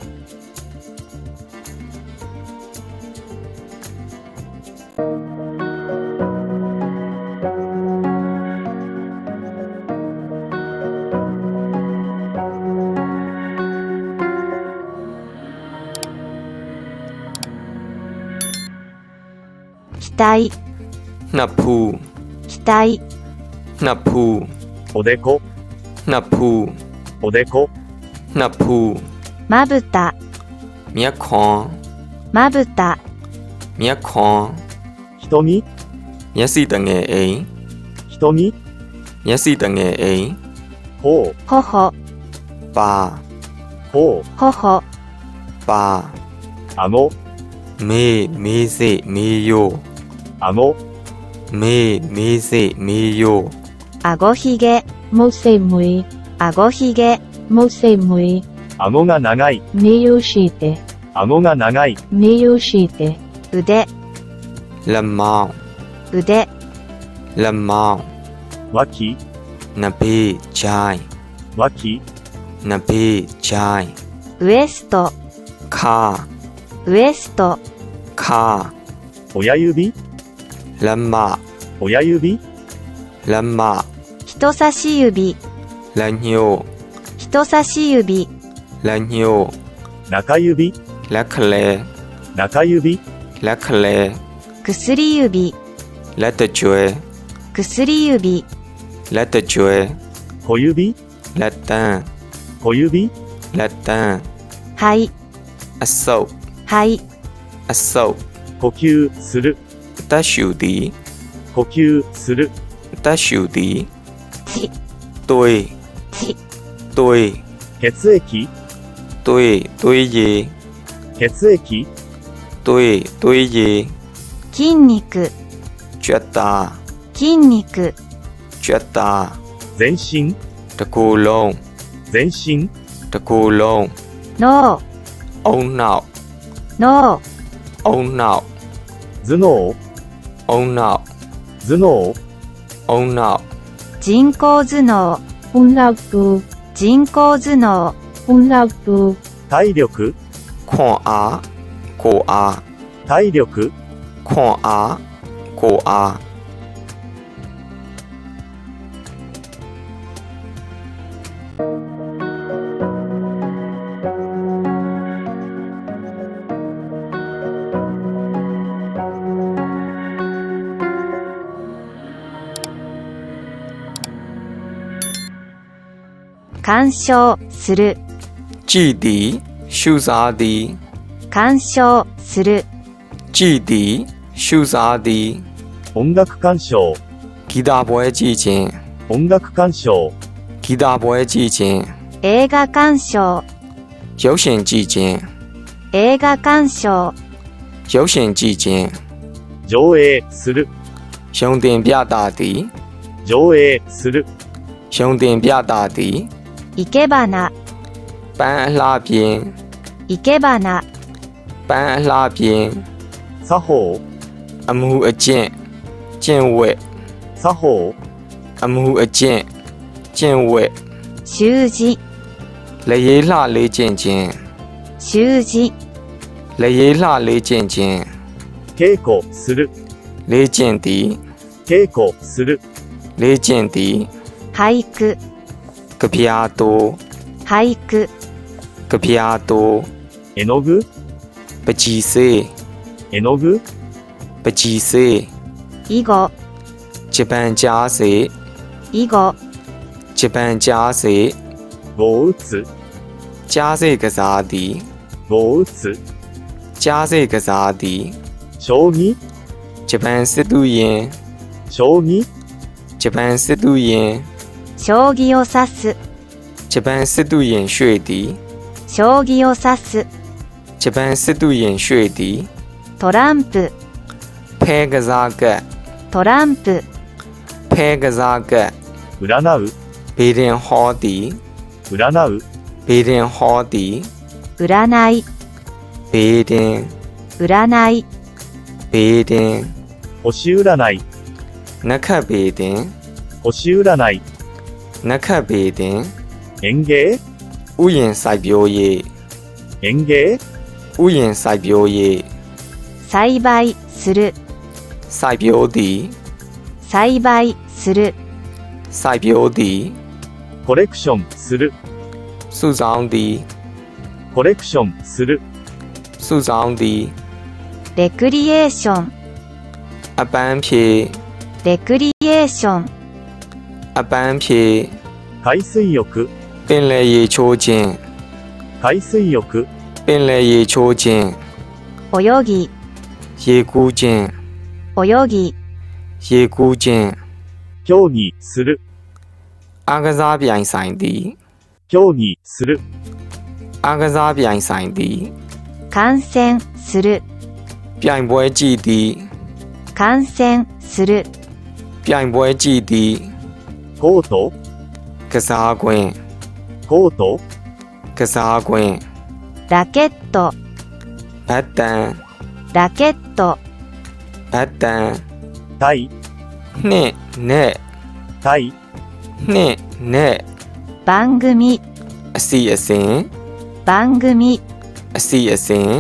額、 နှစ်ဖူး額、 နှစ်ဖူးおでこ、 နှစ်ဖူးおでこ、 နှစ်ဖူးまぶた、 မျက်ခွန်まぶた、 မျက်ခွန်瞳、 မျက်စိတငယ်အိမ်瞳、 မျက်စိတငယ်အိမ်頬、 頬、 ပါ頬、 頬、 ပါ顎、 မေးမေးစိမေးရိုး顎、 မေးမေးစိမေးရိုးあごひげ、 မုတ်စိတ်မွေあごひげ、 မုတ်စိတ်မွေ顎が長い、 မေယိုရှိတယ်顎が長い、 မေယိုရှိတယ်腕、 လက်မောင်း腕、 လက်မောင်း脇、 နှစ်ဘေးဂျိုင်း脇、 နှစ်ဘေးဂျိုင်းウエスト、 ခါウエスト、 ခါ親指、 လက်မ親指、 လက်မ人差し指、 လက်ညှိုး人差し指、 လက်ညှိုး中指、 လက်ခလဲ中指、 လက်ခလဲ薬指、 လက်တကြွယ်薬指、 လက်တကြွယ်小指、 လက်တန်း小指、 လက်တန်း肺、 အဆုပ်肺、 အဆုပ်呼吸する、 အသက်ရှူသည်呼吸する、 အသက်ရှူသည်血、 သွေး血、 သွေး血液、 သွေးသွေးရည်血液、 သွေးသွေးရည်筋肉、 ကြွက်သား筋肉、 ကြွက်သား全身、 တစ်ကိုယ်လုံး全身、 တစ်ကိုယ်လုံး脳、 အုံနောက်脳、 အုံနောက်頭脳、 အုံနောက်頭脳、 အုံနောက်人工頭脳、 ဦးလောက်တူ人工頭脳、 ဦးလောက်တူ体力、 ခွန်အားကိုယ်အား体力、 ခွန်အားကိုယ်အား鑑賞する、 ကြည်သည်ရှုစားသည်鑑賞する、 ကြည်သည်ရှုစားသည်音楽鑑賞、 ဂီတပွဲကြည့်ခြင်း音楽鑑賞、 ဂီတပွဲကြည့်ခြင်း映画鑑賞、 ရုပ်ရှင်ကြည့်ခြင်း映画鑑賞、 ရုပ်ရှင်ကြည့်ခြင်း上映する、 ရုံတင်ပြတာသည်上映する、 ရုံတင်ပြတာသည်生け花、 ပန်းအလှပြင်生け花、 ပန်းအလှပြင်作法、 အမှုအကျင့်ကျင့်ဝတ်作法、 အမှုအကျင့်ကျင့်ဝတ်習字、 လက်ရေးလှလေးကျင့်ခြင်း習字、 လက်ရေးလှလေ့ကျင့်ခြင်း稽古する、 လေ့ကျင့်သည်稽古する、 လေ့ကျင့်သည်俳句、 ကဗျာတိုး俳句、 ကဗျာတိုး絵の具、 ပကြီးစေး絵の具、 ပကြီးစေး囲碁、 ဂျပန်ကြားစေ囲碁、 ဂျပန်ကြားစေ碁打つ、 ကြားစေကစားသည်碁打つ、 ကြားစေကစားသည်将棋、 ဂျပန်စစ်သူရင်将棋、 ဂျပန်စစ်သူရင်将棋を指す、 ဂျပန်စစ်သူရင်ရွှေ့သည်将棋を指す、 ဂျပန်စစ်သူရင်ရွှေ့သည်トランプ、 ဖဲကစားကတ်トランプ、 ဖဲကစားကတ်占う、 ဘေဒင်ဟောသည်占う、 ဘေဒင်ဟောသည်占い、 ဘေဒင်占い、 ဘေဒင်星占い、 နက္ခတ်ဘေဒင်星占い、 နက္ခတ်ဘေဒင်園芸、 ဥယျာဉ်စိုက်ပျိုးရေး園芸、 ဥယျာဉ်စိုက်ပျိုးရေး栽培する、 စိုက်ပျိုးသည်栽培する、 စိုက်ပျိုးသည်コレクションする、 စုဆောင်သည်コレクションする、 စုဆောင်သည်レクリエーション、 အပန်းဖြေレクリエーション、 အပန်းဖြေ海水浴、 ပင်လယ်ရေချိုးခြင်း海水浴、 ပင်လယ်ရေချိုးခြင်း泳ぎ、 ရေကူးခြင်း泳ぎ、 ရေကူးခြင်း競技する、 အားကစားပြိုင်ဆိုင်သည်競技する、 အားကစားပြိုင်ဆိုင်သည်観戦する、 ပြိုင်ပွဲကြည့်သည်観戦する、 ပြိုင်ပွဲကြည့်သည်コート、 ကစားကွင်းコート、 ကစားကွင်းラケット、 ဘတ်တန်ラケット、 ဘတ်တန်タイ、 နှစ်နဲ့タイ、 နှစ်နဲ့番組、 အစီအစဉ်番組、 အစီအစဉ်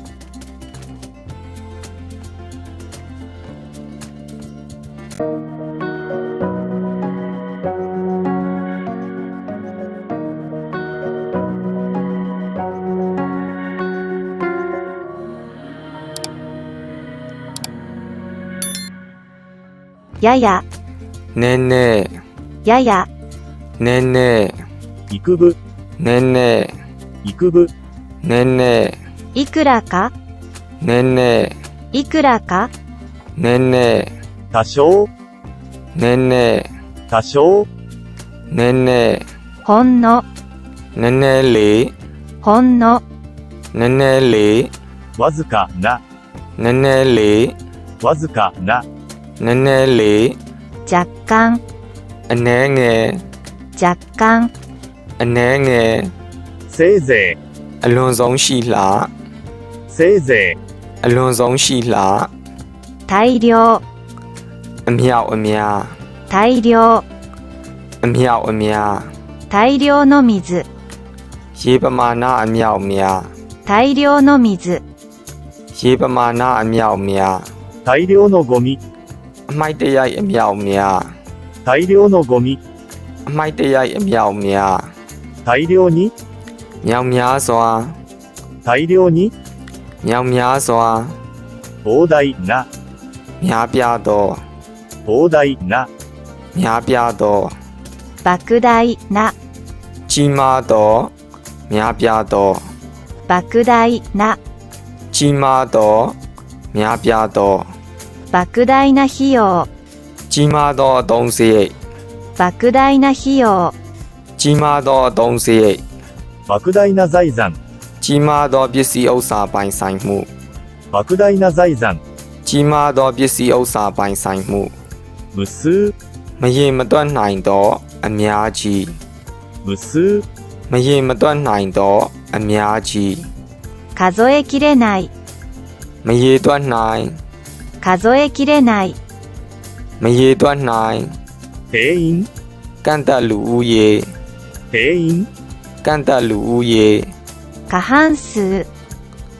やや、 ねんねやや、 ねんね幾分、 ねんね幾分、 ねんねいくらか、 ねんねいくらか、 ねんね多少、 ねんね多少、 ねんねほんの、 ねんねလေးほんの、 ねんねလေးわずかな、 ねんねလေးわずかな、 ねんねလေး若干、 အနည်းငယ်若干、 အနည်းငယ်せいぜအလွန်ဆုံးရှိလှい、せいぜအလွန်ဆုံးရှိလှ大量、 အမြောက်အများ大量、 အမြောက်အများ大量の水、 ရေပမာဏအမြောက်များ大量の水、 ရေပမာဏအမြောက်များい、大量のゴミ、 အမိုက်တရိုက်အမြောက်များ大量のゴミ、 အမိုက်တရိုက်အမြောက်များ大量に、 မြောက်များစွာ大量に、 မြောက်များစွာ膨大な、 များပြားသော膨大な、 များပြားသော莫大な、 ကြီးမားသောများပြားသော莫大な、 ကြီးမားသောများပြားသော莫大な費用、 ကြီးမားသောအသုံးစရိတ်莫大な費用、 ကြီးမားသောအသုံးစရိတ်莫大な財産、 ကြီးမားသောပစ္စည်းဥစ္စာပိုင်ဆိုင်မှု莫大な財産、 ကြီးမားသောပစ္စည်းဥစ္စာပိုင်ဆိုင်မှု無数、 မရေမတွက်နိုင်သောအများကြီး無数、 မရေမတွက်နိုင်သောအများကြီး数えきれない、 မရေတွက်နိုင်数えきれない、 မရေတွက်နိုင်定員、 ကန့်တက်လူဦးရေ定員、 ကန့်တက်လူဦးရေ過半数、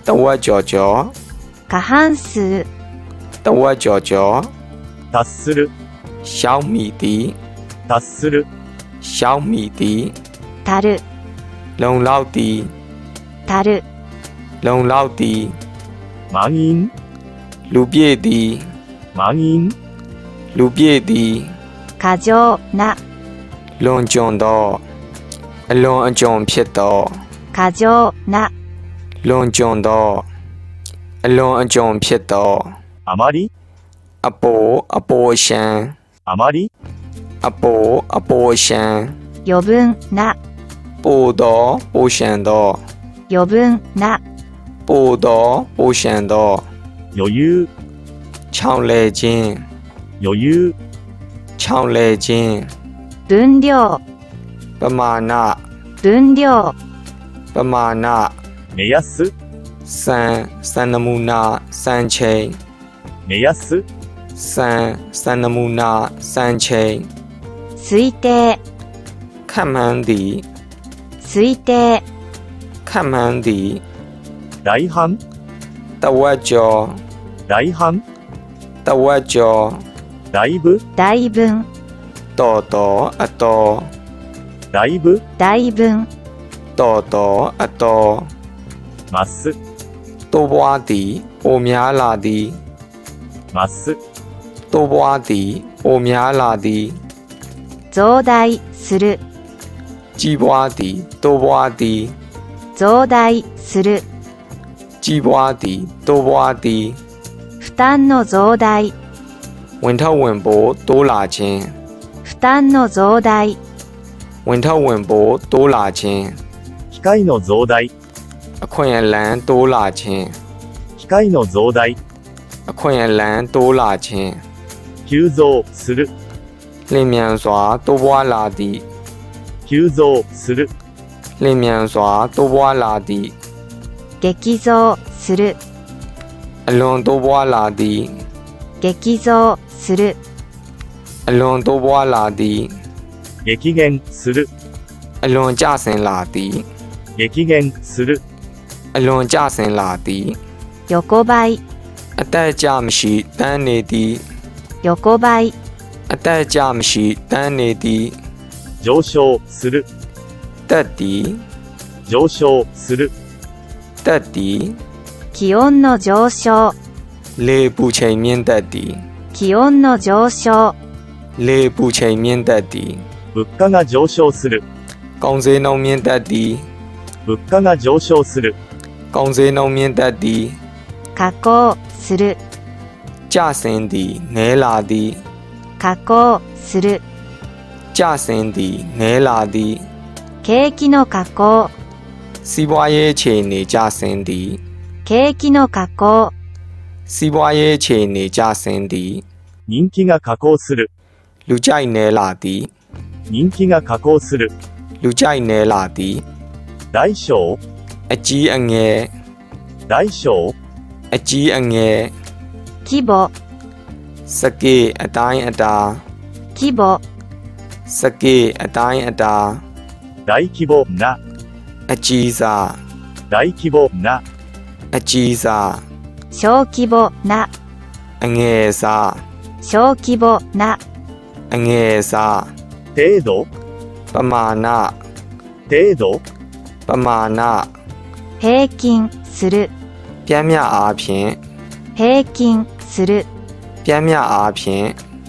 တဝက်ကျော်ကျော်過半数、 တဝက်ကျော်ကျော်達する、 ရှောက်မိသည်達する、 ရှောက်မိသည်足る、 လုံလောက်သည်足る、 လုံလောက်သည်満員、 လူပြည့်သည်満員、 လူပြည့်သည်過剰な、 လွန်ကျွံသောအလွန်အကျွံဖြစ်သော過剰な、 လွန်ကျွံသောအလွန်အကျွံဖြစ်သောあまり、 အပိုအပိုရှံあまり、 အပိုအပိုရှံ余分な、 ပိုသောပိုရှံသော余分な、 ပိုသောပိုရှံသော余裕、 ချောင်းလဲခြင်း余裕、 ချောင်းလဲခြင်း分量、 ပမာဏ分量、 ပမာဏ目安、 စံစံနမူနာစံချိန်目安、 စံစံနမူနာစံချိန်推定、 ခန့်မှန်းသည်推定、 ခန့်မှန်းသည်大半、 တဝက်ကျော်大半、 တဝက်ကျော်だいぶ、 だいぶん、 တော်တော်အတော်だいぶ、 だいぶん、 တော်တော်အတော်ます、 တိုးပွားသည်ပိုများလာသည်ます、 တိုးပွားသည်ပိုများလာသည်増大する、 ကြီးပွားသည်တိုးပွားသည်増大する、 ကြီးပွားသည်တိုးပွားသည်負担の増大、 ဝင်ထောက်ဝင်ပိုးတိုးလာခြင်း負担の増大、 ဝင်ထောက်ဝင်ပိုးတိုးလာခြင်း機械の増大、 အခွင့်အလမ်းတိုးလာခြင်း機械の増大、 အခွင့်အလမ်းတိုးလာခြင်း急増する、 လင်းမြန်စွာတိုးပွားလာသည်急増する、 လင်းမြန်စွာတိုးပွားလာသည်激増する、 အလွန်တိုးပွားလာသည်激増する、 အလွန်တိုးပွားလာသည်激減する、 အလွန်ကျဆင်းလာသည်激減する、 အလွန်ကျဆင်းလာသည်横ばい、 အတက်အကျမရှိတန်းနေသည်横ばい、 အတက်အကျမရှိတန်းနေသည်上昇する、 တက်သည်上昇する、 တက်သည်気温の上昇、 လေပူချိန်မြင့်တက်သည်気温の上昇、 လေပူချိန်မြင့်တက်သည်物価が上昇する、 ကုန်စည်နှုန်းမြင့်တက်သည်物価が上昇する、 ကုန်စည်နှုန်းမြင့်တက်သည်下降する、 ကျဆင်းသည်နည်းလာသည်下降する、 ကျဆင်းသည်နည်းလာသည်景気の下降、 စီးပွားရေးအခြေအနေကျဆင်းသည်景気の下降、 စီးပွားရေးအခြေအနေကျဆင်းသည်人気が下降する、 လူကြိုက်နည်းလာသည်人気が下降する、 လူကြိုက်နည်းလာသည်大小、 အကြီးအငယ်大小、 အကြီးအငယ်規模、 စကေအတိုင်းအတာ規模、 စကေအတိုင်းအတာ大規模な、 အကြီးစား大規模な、 အကြီးစား小規模な、 အငယ်စား小規模な、 အငယ်စား程度、 ပမာဏ程度、 ပမာဏ平均する、 ပြင်းမြအားဖြင့်平均する、 ပြင်းမြအားဖြင့်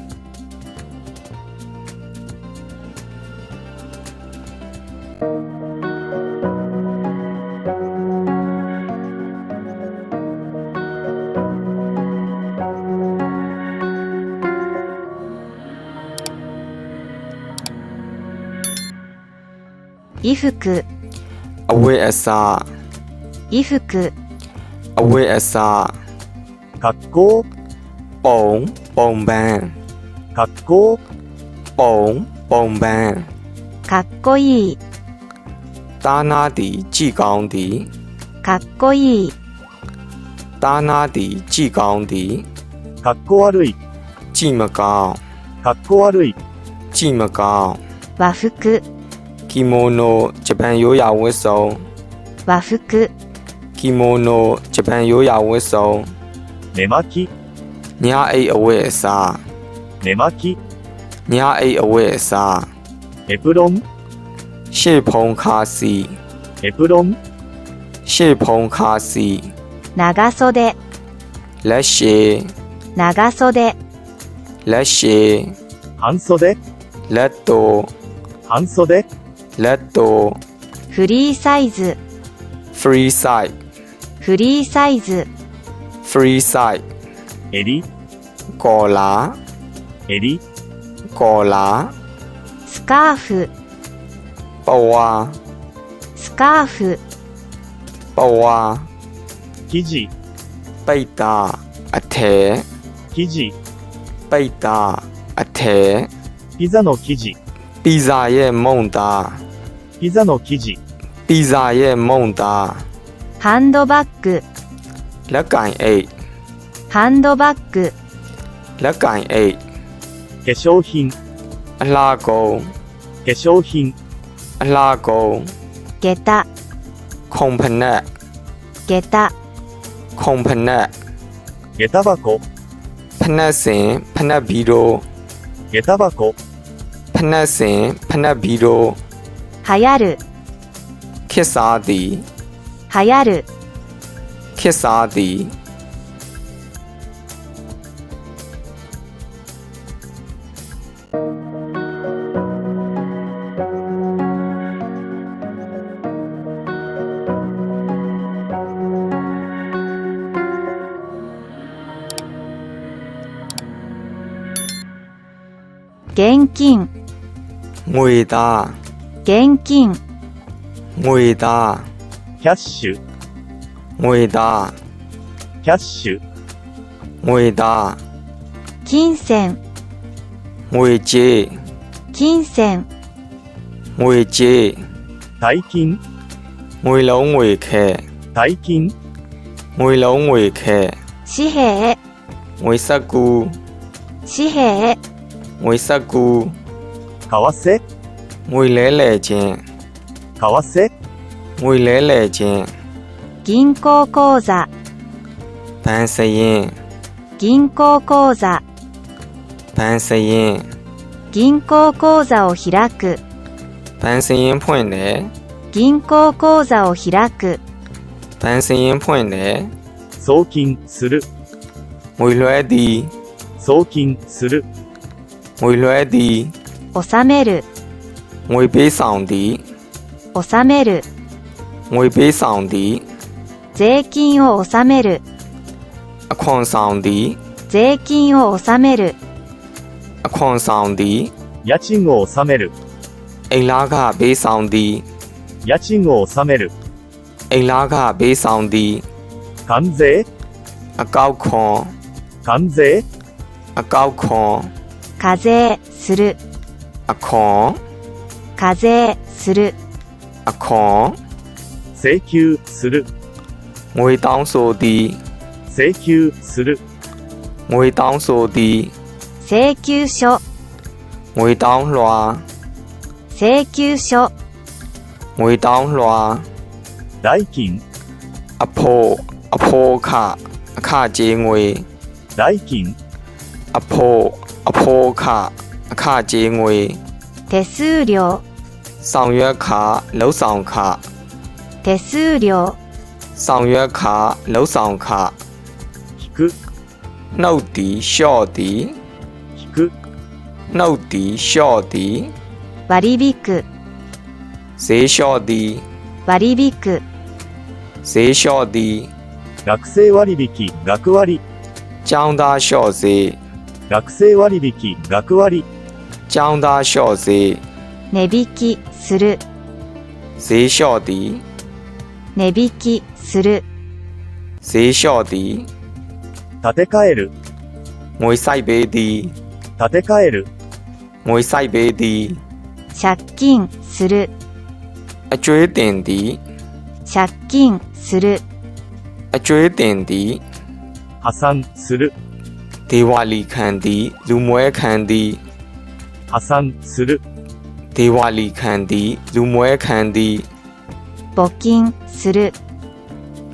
衣服、 အဝတ်အစား衣服、 အဝတ်အစား格好、 ပုံပုံပန်း格好、 ပုံပုံပန်းかっこいい、 သားနာသည်ကြည်ကောင်းသည်かっこいい、 သားနာသည်ကြည်ကောင်းသည်かっこ悪い、 ကြည်မကောင်းかっこ悪い、 ကြည်မကောင်း和服、 ကီမိုနိုဂျပန်ရိုးရာဝတ်စုံ和服、 ကီမိုနိုဂျပန်ရိုးရာဝတ်စုံ寝巻き、 ညအိတ်အဝတ်အစား寝巻き、 ညအိတ်အဝတ်အစားエプロン、 ရှေ့ဖုံးခါစီエプロン、 ရှေ့ဖုံးခါစီ長袖、 လက်ရှည်長袖、 လက်ရှည်半袖、 လက်တို半袖、 လက်တိုフリーサイズ、 free side フリーサイズ、 free side 襟、 ကော်လာ襟、 ကော်လာスカーフ、 ပဝါスカーフ、 ပဝါ生地、 ပိတ်တာအထည်生地、 ပိတ်တာအထည်ピザの生地、 ပီဇာရဲ့မုံတာピザの生地、 ပီဇာရဲ့မုံတာハンドバッグ、 လက်ကင်အိတ်ハンドバッグ、 လက်ကင်အိတ်化粧品、 အလှကုန်化粧品、 အလှကုန်下駄、 ခုံဖနက်下駄、 ခုံဖနက်下駄箱、 ဖနက်စင်ဖနက်ဘီဒို下駄箱、 ဖနက်စင်ဖနက်ဘီဒို流行る、 ခေတ်စားသည်流行る、 ခေတ်စားသည်現金、 ငွေသား現金、 ငွေသားキャッシュ、 ငွေသားキャッシュ、 ငွေသား金銭、 ငွေကြေး金銭、 ငွေကြေး大金、 ငွေလုံးငွေခဲ大金、 ငွေလုံးငွေခဲ紙幣、 ငွေစက္ကူ紙幣、 ငွေစက္ကူ為替、 ငွေလဲလှယ်ခြင်း為替、 ငွေလဲလှယ်ခြင်း銀行口座、 ဘဏ်စရင်銀行口座、 ဘဏ်စရင်銀行口座を開く、 ဘဏ်စရင်ဖွင့်တယ်銀行口座を開く、 ဘဏ်စရင်ဖွင့်တယ်送金する、 ငွေလွှဲသည်送金する、 ငွေလွှဲသည်納める、 ငွေပေးဆောင်သည်納める、 ငွေပေးဆောင်သည်税金を納める、 အခွန်ဆောင်သည်税金を納める、 အခွန်ဆောင်သည်家賃を納める、 အိမ်လားကပေးဆောင်သည်家賃を納める、 အိမ်လားကပေးဆောင်သည်関税、 အကောက်ခွန်関税、 အကောက်ခွန်課税する、 အခွန်課税する、 အခွန်請求する、 ငွေတောင်းဆိုသည်請求する、 ငွေတောင်းဆိုသည်請求書、 ငွေတောင်းလွှာ請求書、 ငွေတောင်းလွှာ代金、 အဖို့အဖို့ခအခကြေးငွေ代金、 အဖို့အဖို့ခအခကြေးငွေ手数料、 ဆောင်ရွက်ခလှုပ်ဆောင်ခ手数料、 ဆောင်ရွက်ခလှုပ်ဆောင်ခ引く、 နှုတ်သည်လျှော့သည်引く、 နှုတ်သည်လျှော့သည်割引、 ဈေးလျှော့သည်割引、 ဈေးလျှော့သည်学生割引、学割、 ကျောင်းသားလျှော့ဈေး学生割引、学割、 ကျောင်းသားလျှော့ဈေး値引きする、 ဈေးလျှော့သည်値引きする、 ဈေးလျှော့သည်建て替える、 ငွေစိုက်ပေးသည်建て替える、 ငွေစိုက်ပေးသည်借金する、 အကျွေးတင်သည်借金する、 အကျွေးတင်သည်破産する、 ဒေဝလီခံသည်လူမွဲခံသည်破産する、 ဒေဝလီခံသည်လူမွဲခံသည်募金する、 အ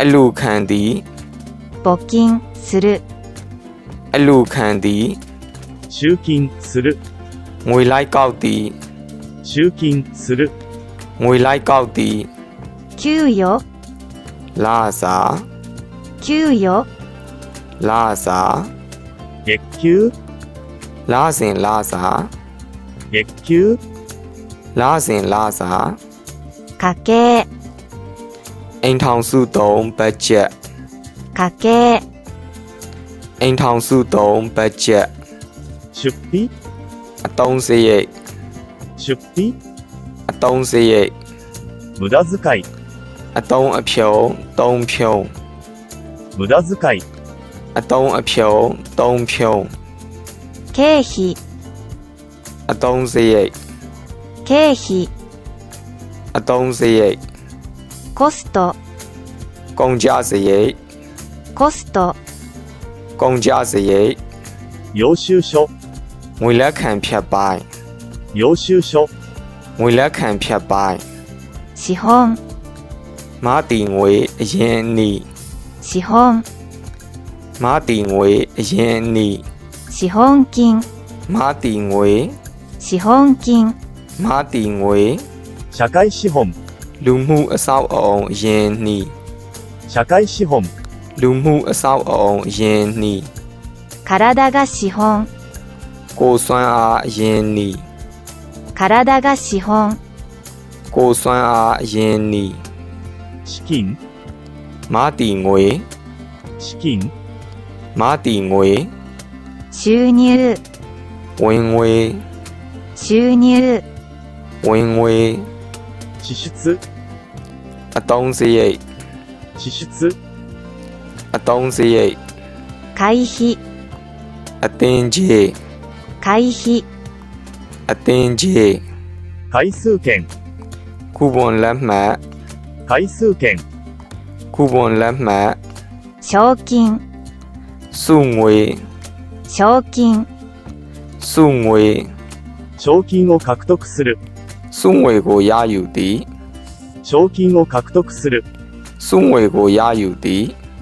အလူခံသည်募金する、 အလူခံသည်集金する、 ငွေလိုက်ကောက်သည်集金する、 ငွေလိုက်ကောက်သည်給与、 လာစာ給与、 လာစာ月給、 လာစဉ်လာစာ月給、 လာစဉ်လာစာ家計、 အိမ်ထောင်စုသုံးဘတ်ဂျက်家計、 အိမ်ထောင်စုသုံးဘတ်ဂျက်出費、 အသုံးစရိတ်出費、 အသုံးစရိတ်無駄遣い、 အသုံးအဖြုံသုံးဖြုံ無駄遣い、 အသုံးအဖြုံသုံးဖြုံ経費、 အသုံးစရိတ်経費、 အသုံးစရိတ်コスト、 ကုန်ကျစရိတ်コスト、 ကုန်ကျစရိတ်領収書、 ငွေလက်ခံဖြတ်ပိုင်း領収書、 ငွေလက်ခံဖြတ်ပိုင်း資本、 မတီငွေအရင်နီ資本、 မတီငွေအရင်နီ資本金、 မတီငွေ資本金、 မတီငွေ社会資本、 လူမှုအဆောက်အအုံအရင်နီ社会資本、 လူမှုအဆောက်အအုံအရင်နီ体が資本、 ကိုယ်စွမ်းအားအရင်နီ体が資本、 ကိုယ်စွမ်းအားအရင်နီ資金、 မတီငွေ資金、 မတီငွေ収入、 ဝင်ငွေ収入、 ဝင်ငွေ支出、 အသုံးစရိတ်支出、 အသုံးစရိတ်会費、 အတင်းကြီး会費、 အတင်းကြီး回数券、 ခုပွန်လက်မှတ်回数券、 ခုပွန်လက်မှတ်賞金、 စုငွေ賞金、 စုငွေ賞金を獲得する、 စုငွေကိုရယူသည်賞金を獲得する、 စုငွေကိုရယူသည်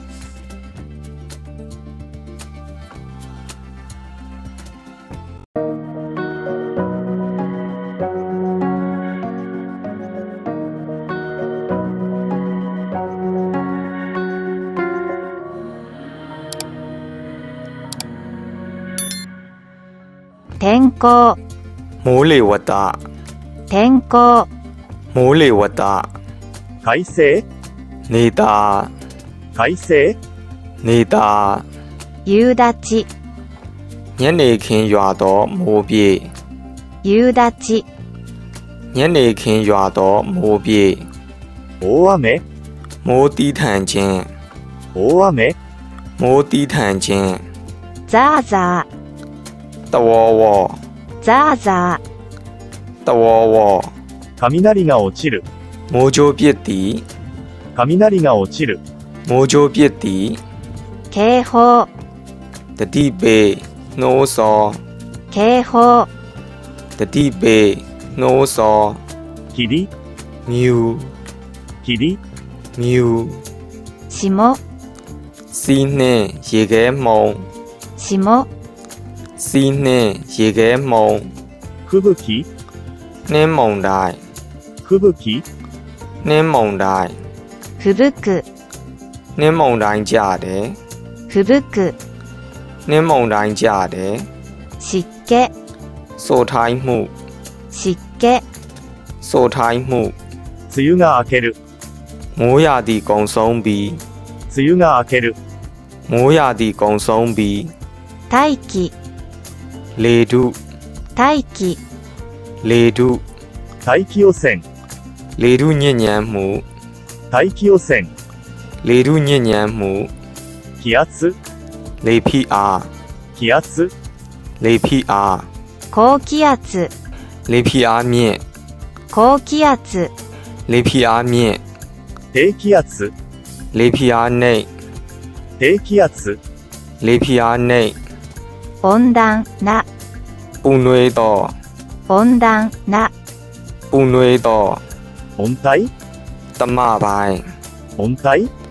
天候、 မိုးလေဝသ天候、 မိုးလေဝသ快晴、 နေသား快晴、 နေသား夕立、 ညနေခင်းရွာသောမိုးပြေ夕立、 ညနေခင်းရွာသောမိုးပြေ大雨、 မိုးတီးထန်ခြင်း大雨、 မိုးတီးထန်ခြင်းザーザတဝေါဝေါー、ザーザー、 တဝေါဝေါ雷が落ちる、 မိုးကြိုးပစ်သည်雷が落ちる、 မိုးကြိုးပစ်သည်警報、 တတိပေနှိုးစော警報、 တတိပေနှိုးစော霧、 မြူ霧、 မြူ霜、 စီးနှင်းရေခဲမှုံ霜、 စီးနှင်းရေခဲမှုံ吹雪、 နှင်းမုန်တိုင်း吹雪、 နှင်းမုန်တိုင်း吹雪く、 နှင်းမုန်တိုင်းကြတယ်吹雪く、 နှင်းမုန်တိုင်းကြတယ်湿気、 စိုးထိုင်းမှု湿気、 စိုးထိုင်းမှု梅雨が明ける、 မိုးရာသီကုံဆုံးပြီး梅雨が明ける、 မိုးရာသီကုံဆုံးပြီး大気、 လေထု大気、 လေထု大気汚染、 လေထုညစ်ညမ်းမှု大気汚染、 လေထုညစ်ညမ်းမှု気圧、 လေဖိအား気圧、 လေဖိအား高気圧、 လေဖိအားမြင့်高気圧、 လေဖိအားမြင့်低気圧、 လေဖိအားနှိမ့်低気圧、 လေဖိအားနှိမ့်温暖な、 ပူနွေးသော温暖な、 ပူနွေးသော温帯、 တမပိုင်း温帯、 တ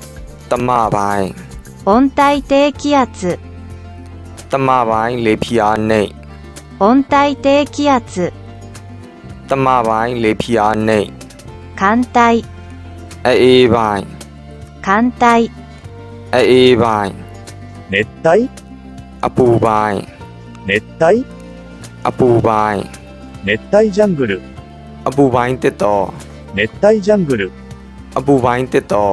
တမပိုင်း温帯低気圧、 တမပိုင်းလေဖိအားနှိပ်温帯低気圧、 တမပိုင်းလေဖိအားနှိပ်寒帯、 အေးပိုင်း寒帯、 အေးပိုင်း熱帯အပူပိုင်း熱帯အပူပိုင်း熱帯ジャングルအပူပိုင်းတစ်တော်熱帯ジャングルအပူပိုင်းတစ်တော်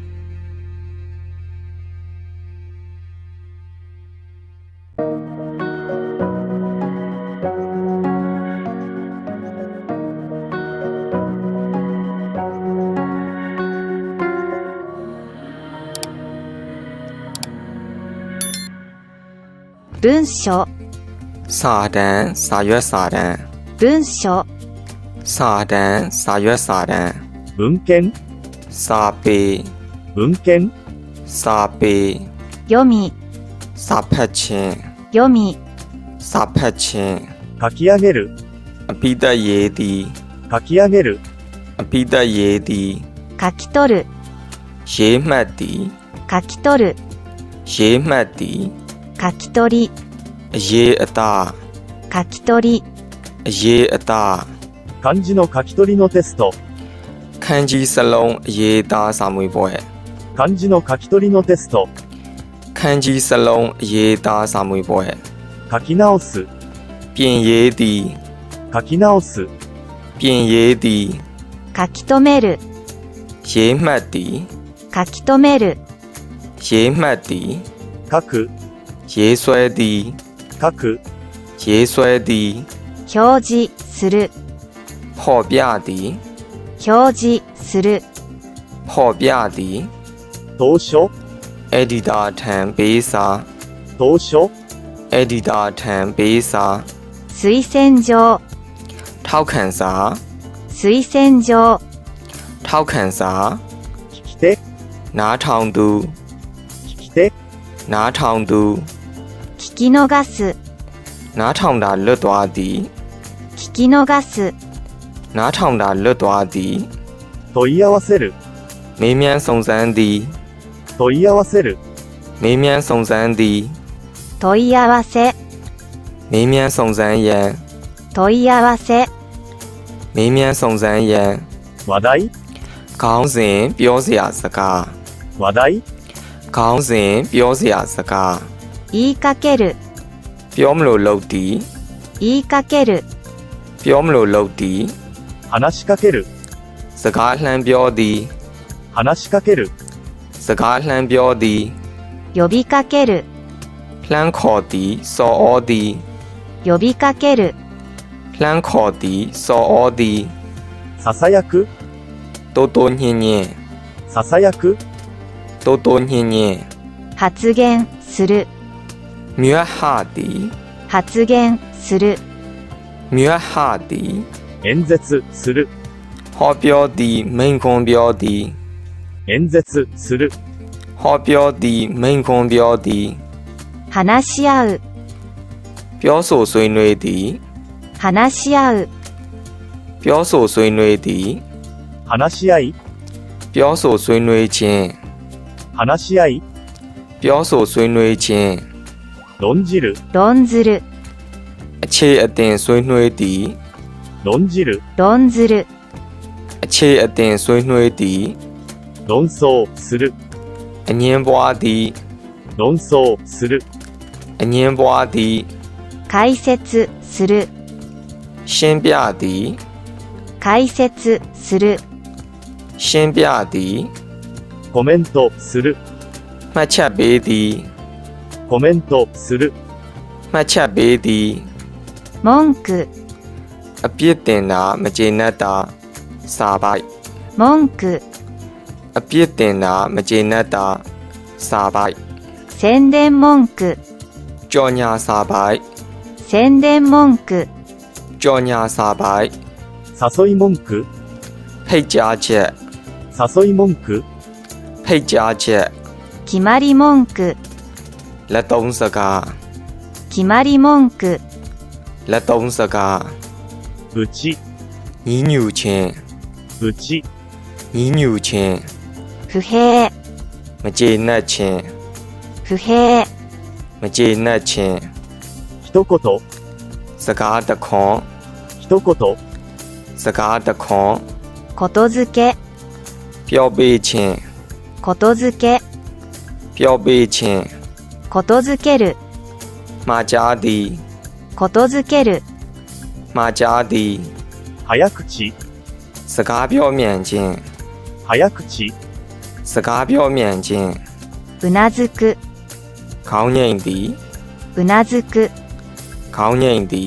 文書、 စာတန်းစာရွက်စာတန်း文書、 စာတန်းစာရွက်စာတန်း文献စာပေ文献စာပေ読み、 စာဖတ်ခြင်း読み、 စာဖတ်ခြင်း書き上げるအပိသက်ရေးသည်書き上げるအပိသက်ရေးသည်書き取る、 ရေးမှတ်သည်書き取る、 ရေးမှတ်သည်書き取り、 အရေးအသား書き取り、 အရေးအသား漢字の書き取りのテストခန်းကြီးစလုံးအရေးသားစာမွေးပွဲ漢字の書き取りのテストခန်းကြီးစလုံးအရေးသားစာမွေးပွဲ書き直すပြင်ရေးသည်書き直すပြင်ရေးသည်書き留める、 ရေးမှတ်သည်書き留める、 ရေးမှတ်သည်書くရေးဆွဲသည်書くရေးဆွဲသည်表示する、 ဖော်ပြသည်表示する、 ဖော်ပြသည်投書အက်ဒီတာထံပေးစာ投書အက်ဒီတာထံပေးစာ推薦状、 ထောက်ခံစာ推薦状、 ထောက်ခံစာ聞き手နားထောင်သူ聞き手နားထောင်သူ聞き逃す、 နားထောင်တာလွတ်သွားသည်聞き逃す、 နားထောင်တာလွတ်သွားသည်問い合わせるမေးမြန်းစုံစမ်းသည်問い合わせるမေးမြန်းစုံစမ်းသည်問い合わせ、 မေးမြန်းစုံစမ်းရန်問い合わせ、 မေးမြန်းစုံစမ်းရန်話題ခေါင်းစဉ်ပြောစရာစကား話題ခေါင်းစဉ်ပြောစရာစကား言いかける、 ပြောမလို့လုပ်သည်言いかける、 ပြောမလို့လုပ်သည်話しかけるစကားလှမ်းပြောသည်話しかけるစကားလှမ်းပြောသည်呼びかける、 လှမ်းခေါ်သည်စော်ဩသည်呼びかける、 လှမ်းခေါ်သည်စော်ဩသည်ささやくတိုးတိုးညင်ညင်ささやくတိုးတိုးညင်ညင်発言する、 မြွတ်ဟသည်発言する、 မြွတ်ဟသည်演説するဟောပြောသည်မိန်ခွန်းပြောသည်演説するဟောပြောသည်မိန်ခွန်းပြောသည်話し合う、 ပြောဆိုဆွေးနွေးသည်話し合う、 ပြောဆိုဆွေးနွေးသည်話し合いပြောဆိုဆွေးနွေးခြင်း話し合いပြောဆိုဆွေးနွေးခြင်း論じる論ずる、 အခြေအတင်ဆွေးနွေးသည်論じる論ずる、 အခြေအတင်ဆွေးနွေးသည်論争するအငင်းပွားသည်論争するအငင်းပွားသည်解説する、 ရှင်းပြသည်解説する、 ရှင်းပြသည်コメントするမှတ်ချက်ပေးသည်コメントするမှတ်ချက်ပေးသည်文句、 အပြစ်တင်တာမကျေနပ်တာစာပိုက်文句、 အပြစ်တင်တာမကျေနပ်တာစာပိုက်宣伝文句、 ကြော်ညာစာပိုက်宣伝文句、 ကြော်ညာစာပိုက်誘い文句ဖိတ်ကြားချက်誘い文句ဖိတ်ကြားချက်決まり文句、 လက်သုံးစကား決まり文句、 လက်သုံးစကားうちညီးညူခြင်းうちညီးညူခြင်း不平、 မကျေနပ်ခြင်း不平、 မကျေနပ်ခြင်း一言、 စကားတစ်ခွန်း一言、 စကားတစ်ခွန်းことづけ、 ပြောပေးခြင်းことづけ、 ပြောပေးခြင်းことづける、 မှာကြားသည်ことづける、 မှာကြားသည်早口、 စကားပြောမြန်ခြင်း早口、 စကားပြောမြန်ခြင်းうなずく、 ခေါင်းငိမ့်သည်うなずく、 ခေါင်းငိမ့်သည်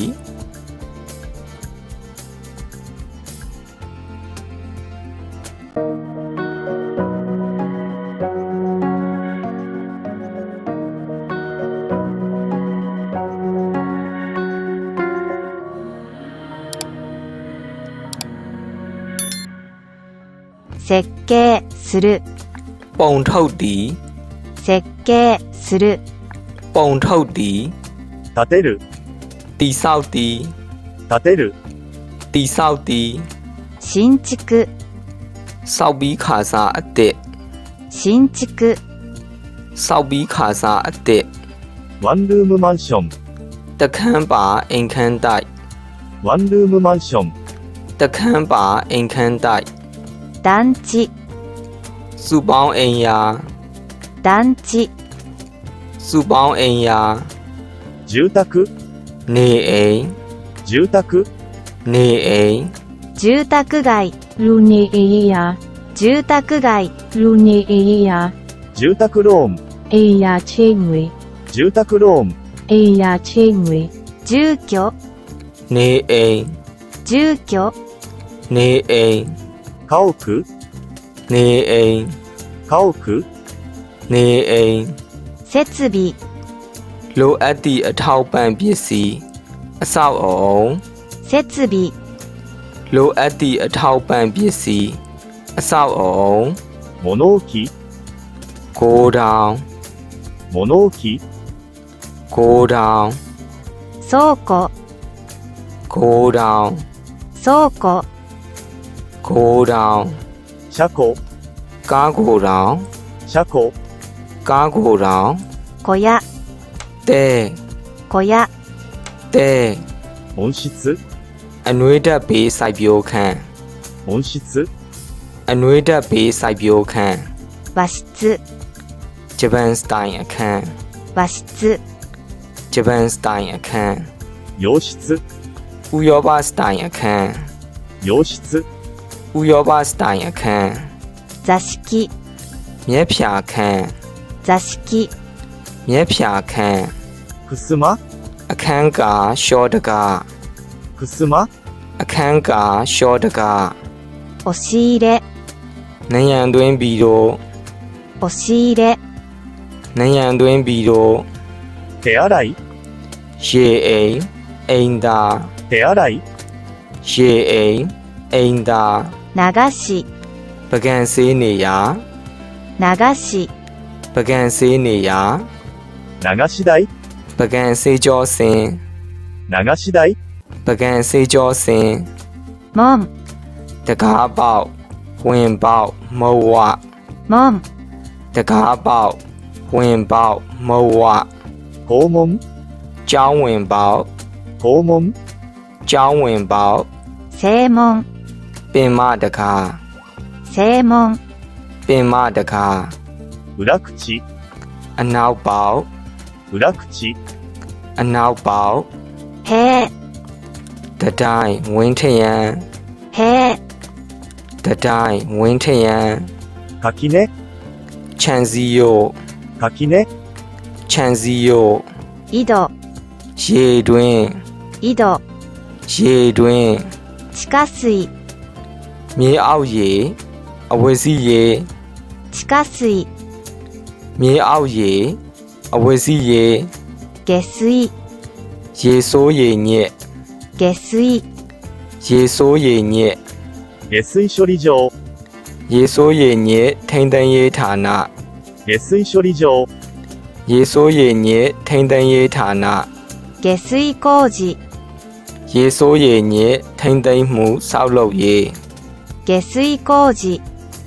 設計する、 ပုံထုတ်သည်設計する、 ပုံထုတ်သည်立てる、 တိဆောက်သည်立てる、 တိဆောက်သည်新築、 စောက်ပြီးခါစားအသစ်新築、 စောက်ပြီးခါစားအသစ်ワンルームマンション、 တခန်းပါအိမ်ခန်းတိုက်ワンルームマンション、 တခန်းပါအိမ်ခန်းတိုက်団地、 စုပေါင်းအိမ်ယာ団地、 စုပေါင်းအိမ်ယာ住宅、 နေအိမ်住宅、 နေအိမ်住宅街、 လူနေအေးယာ住宅街、 လူနေအေးယာ住宅ローン、 အေးယာချေငွေ住宅ローン、 အေးယာချေငွေ住居、 နေအိမ်住居、 နေအိမ်家屋、 နေအိမ်家屋、 နေအိမ်設備、 လိုအပ်သည့်အထောက်ပံ့ပစ္စည်းအဆောက်အအုံ設備လိုအပ်သည့်အထောက်ပံ့ပစ္စည်းအဆောက်အအုံ物置、 ကိုးထောင်物置、 ကိုးထောင်倉庫ကိုးထောင်倉庫ကိုးထောင်車庫、 ကားကိုထောင်車庫、 ကားကိုထောင်小屋တဲ小屋တဲ温室、 အနွေးဓာတ်ဘေးစိုက်ပျိုးခန်း温室、 အနွေးဓာတ်ဘေးစိုက်ပျိုးခန်း和室ဂျပန်စတိုင်အခန်း和室ဂျပန်စတိုင်အခန်း洋室、 ဥရောပစတိုင်အခန်း洋室、 ဥရောပစတိုင်အခန်း座敷မြက်ဖြာခန်း座敷မြက်ဖြာခန်းふすま、 အခန်းကာရှော့တကားふすま、 အခန်းကာရှော့တကား押し入れနယံသွင်းပြီးတော့押し入れနယံသွင်းပြီးတော့手洗い、 ရေအိမ်အိမ်သာ手洗い、 ရေအိမ်အိမ်သာ流しပကံဆေးနေရာ流しပကံဆေးနေရာ流し台、 ပကံဆေးကြောစင်流し台、 ပကံဆေးကြောစင်門တကားပေါက်ဝင်ပေါက်မုတ်ဝ門တကားပေါက်ဝင်ပေါက်မုတ်ဝ肛門、 ကျောင်းဝင်ပေါက်肛門、 ကျောင်းဝင်ပေါက်正門ပင်မတကား正門ပင်မတကား裏口、 အနောက်ပေါက်裏口、 အနောက်ပေါက်塀တတိုင်းဝင်းထရန်塀တတိုင်းဝင်းထရန်垣根、 ခြံစည်းရိုး垣根、 ခြံစည်းရိုး井戸ရေတွင်း井戸ရေတွင်း地下水မြေအောက်ရေအဝတ်စည်းရေ地下水မြေအောက်ရေအဝတ်စည်းရေ下水ရေဆိုးရေညစ်下水ရေဆိုးရေညစ်下水処理場、 ရေဆိုးရေညစ်ထိန်းသိမ်းရေးဌာန下水処理場、 ရေဆိုးရေညစ်ထိန်းသိမ်းရေးဌာန下水工事ရေဆိုးရေညစ်ထိန်းသိမ်းမှုစောက်လုပ်ရေး下水工事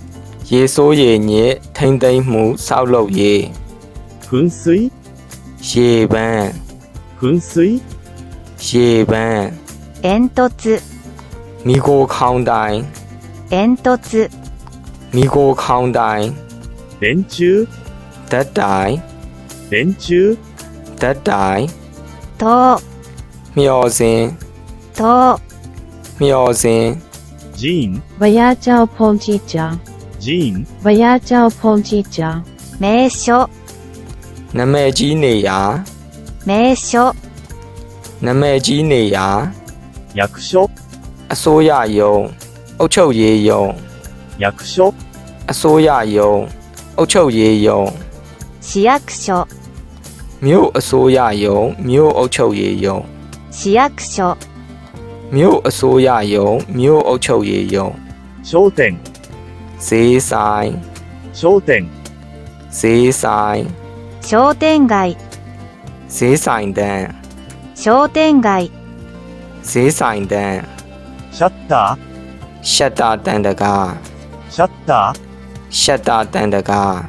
ရေဆိုးရေညစ်ထိမ့်သိမ်းမှုဆောက်လုပ်ရေး噴水ရေပန်း噴水ရေပန်း煙突、 မိโกခေါင်းတိုင်း煙突、 မိโกခေါင်းတိုင်း電柱ဓာတ်တိုင်電柱ဓာတ်တိုင်塔、 မျောစင်塔、 မျောစင်寺院ဘုရားကျောင်းဖုန်ကြီးကျောင်း寺院ဘုရားကျောင်းဖုန်ကြီးကျောင်း名所、 နာမည်ကြီးနေရာ名所、 နာမည်ကြီးနေရာ役所အစိုးရယုံအုပ်ချုပ်ရေးယုံ役所အစိုးရယုံအုပ်ချုပ်ရေးယုံ市役所、 မြို့အစိုးရယုံမြို့အုပ်ချုပ်ရေးယုံ市役所、 မြို့အစိုးရယုံမြို့အုပ်ချုပ်ရေးယုံ商店ဈေးဆိုင်商店ဈေးဆိုင်商店街、 ဈေးဆိုင်တန်း商店街、 ဈေးဆိုင်တန်းシャッタရှက်တာတန်တကားーシャッターရှက်တာတန်တကား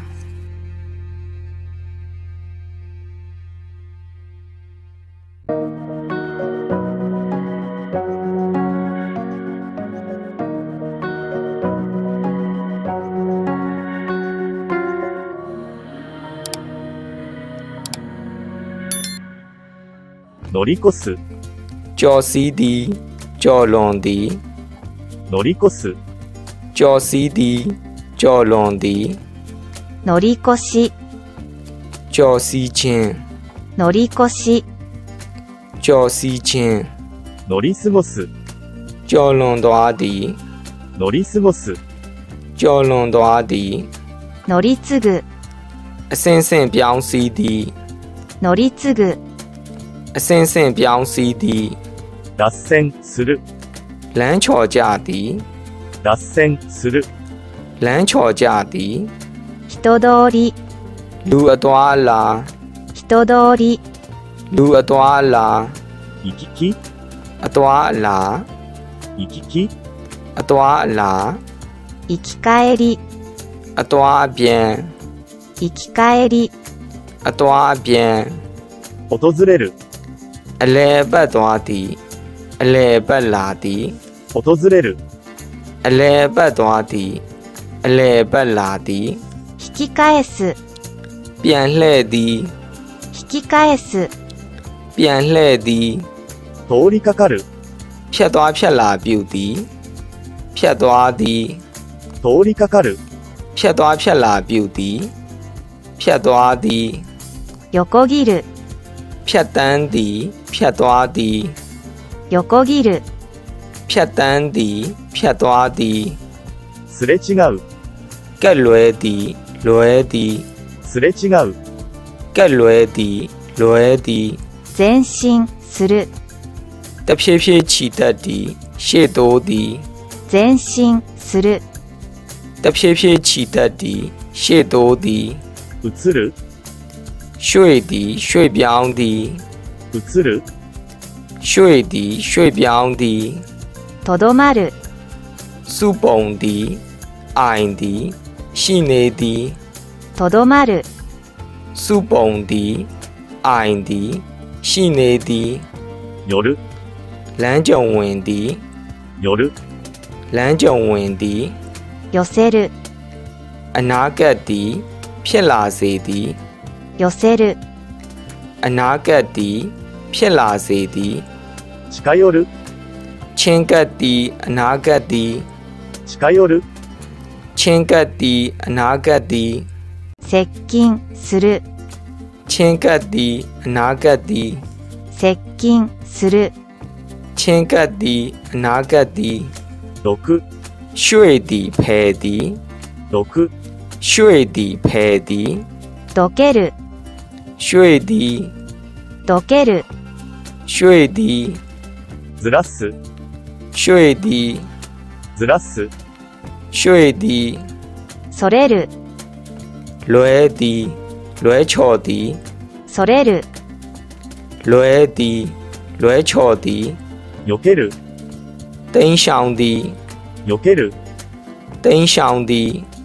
乗り越すကျော်စီးသည်ကျော်လွန်သည်乗り越すကျော်စီးသည်ကျော်လွန်သည်乗り越し、 ကျော်စီးခြင်း乗り越し、 ကျော်စီးခြင်း乗り過ごすကျော်လွန်သွားသည်乗り過ごすကျော်လွန်သွားသည်乗り継ぐ、 အစင်စင်ပြောင်းစီးသည်乗り継ぐ、 အစင်စင်ပြောင်းစီးသည်脱線するလမ်းချော်ကြသည်脱線するလမ်းချော်ကြသည်人通り、 လူအသွားအလာ人通り、 လူအသွားအလာ行き来အသွားအလာ行き来အသွားအလာ行き帰り、 အသွားအပြန်行き帰り、 အသွားအပြန်訪れるအလဲပတ်သွားသည်အလဲပတ်လာသည်訪れるအလဲပတ်သွားသည်အလဲပတ်လာသည်引き返す、 ပြန်လှည့်သည်引き返す、 ပြန်လှည့်သည်通りかかるဖြတ်သွားဖြတ်လာပြုသည်ဖြတ်သွားသည်通りかかるဖြတ်သွားဖြတ်လာပြုသည်ဖြတ်သွားသည်横切る、 ဖြတ်တန်းသည်ဖြတ်သွားသည်横切る、 ဖြတ်တန်းသည်ဖြတ်သွားသည်すれ違うကက်လွဲသည်လွဲသည်すれ違うကက်လွဲသည်လွဲသည်前進する、 တဖြည်းဖြည်းချီတက်သည်ရှေ့တိုးသည်前進する、 တဖြည်းဖြည်းချီတက်သည်ရှေ့တိုးသည်移るရွှေ့သည်ရွှေ့ပြောင်းသည်移るရွှေ့သည်ရွှေ့ပြောင်းသည်とどまる、 စုပုံသည်အိုင်သည်ရှိနေသည်とどまる、 စုပုံသည်အိုင်သည်ရှိနေသည်寄るလမ်းကြုံဝင်သည်寄るလမ်းကြုံဝင်သည်寄せる、 အနာဂတ်သည်ဖြစ်လာစေသည်寄せる、 အနာဂတ်သည်ဖြစ်လာစေသည်近寄るချင်းကပ်သည်အနာဂတ်သည်近寄るချင်းကပ်သည်အနာဂတ်သည်接近する、 ချင်းကပ်သည်အနာဂတ်သည်接近する、 ချင်းကပ်သည်အနာဂတ်သည်毒ရွှေ့သည်ဖယ်သည်毒ရွှေ့သည်ဖယ်သည်どける、 ရွှေ့သည်どける、 ရွှေ့သည်ずらすရွှေ့သည်ずらすရွှေ့သည်それる、 လွဲသည်လွဲချော်သည်それる、 လွဲသည်လွဲချော်သည်避けるတိမ်းရှောင်သည်避けるတိမ်းရှောင်သည်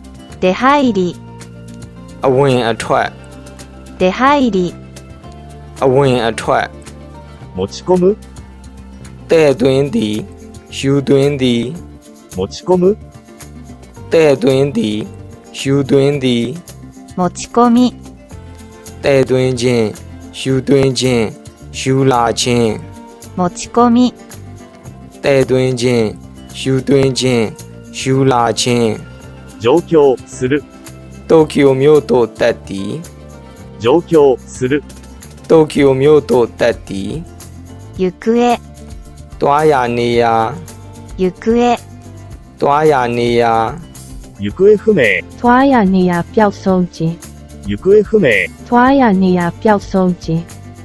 出入りအဝင်အထွက်出入りအဝင်အထွက်持ち込むတဲ့သွင်းသည်ယူသွင်းသည်持ち込むတဲ့သွင်းသည်ယူသွင်းသည်持ち込みတဲ့သွင်းခြင်းယူသွင်းခြင်းယူလာခြင်း持ち込みတဲ့သွင်းခြင်းယူသွင်းခြင်းယူလာခြင်း上京するတိုကျိုမြို့သို့တက်သည်上京するတိုကျိုမြို့သို့တက်သည်行方တွားရနေရာ行方တွားရနေရာ行方不明သွားရနေရပျောက်ဆုံးခြင်း行方不明သွားရနေရပျောက်ဆုံးခြင်း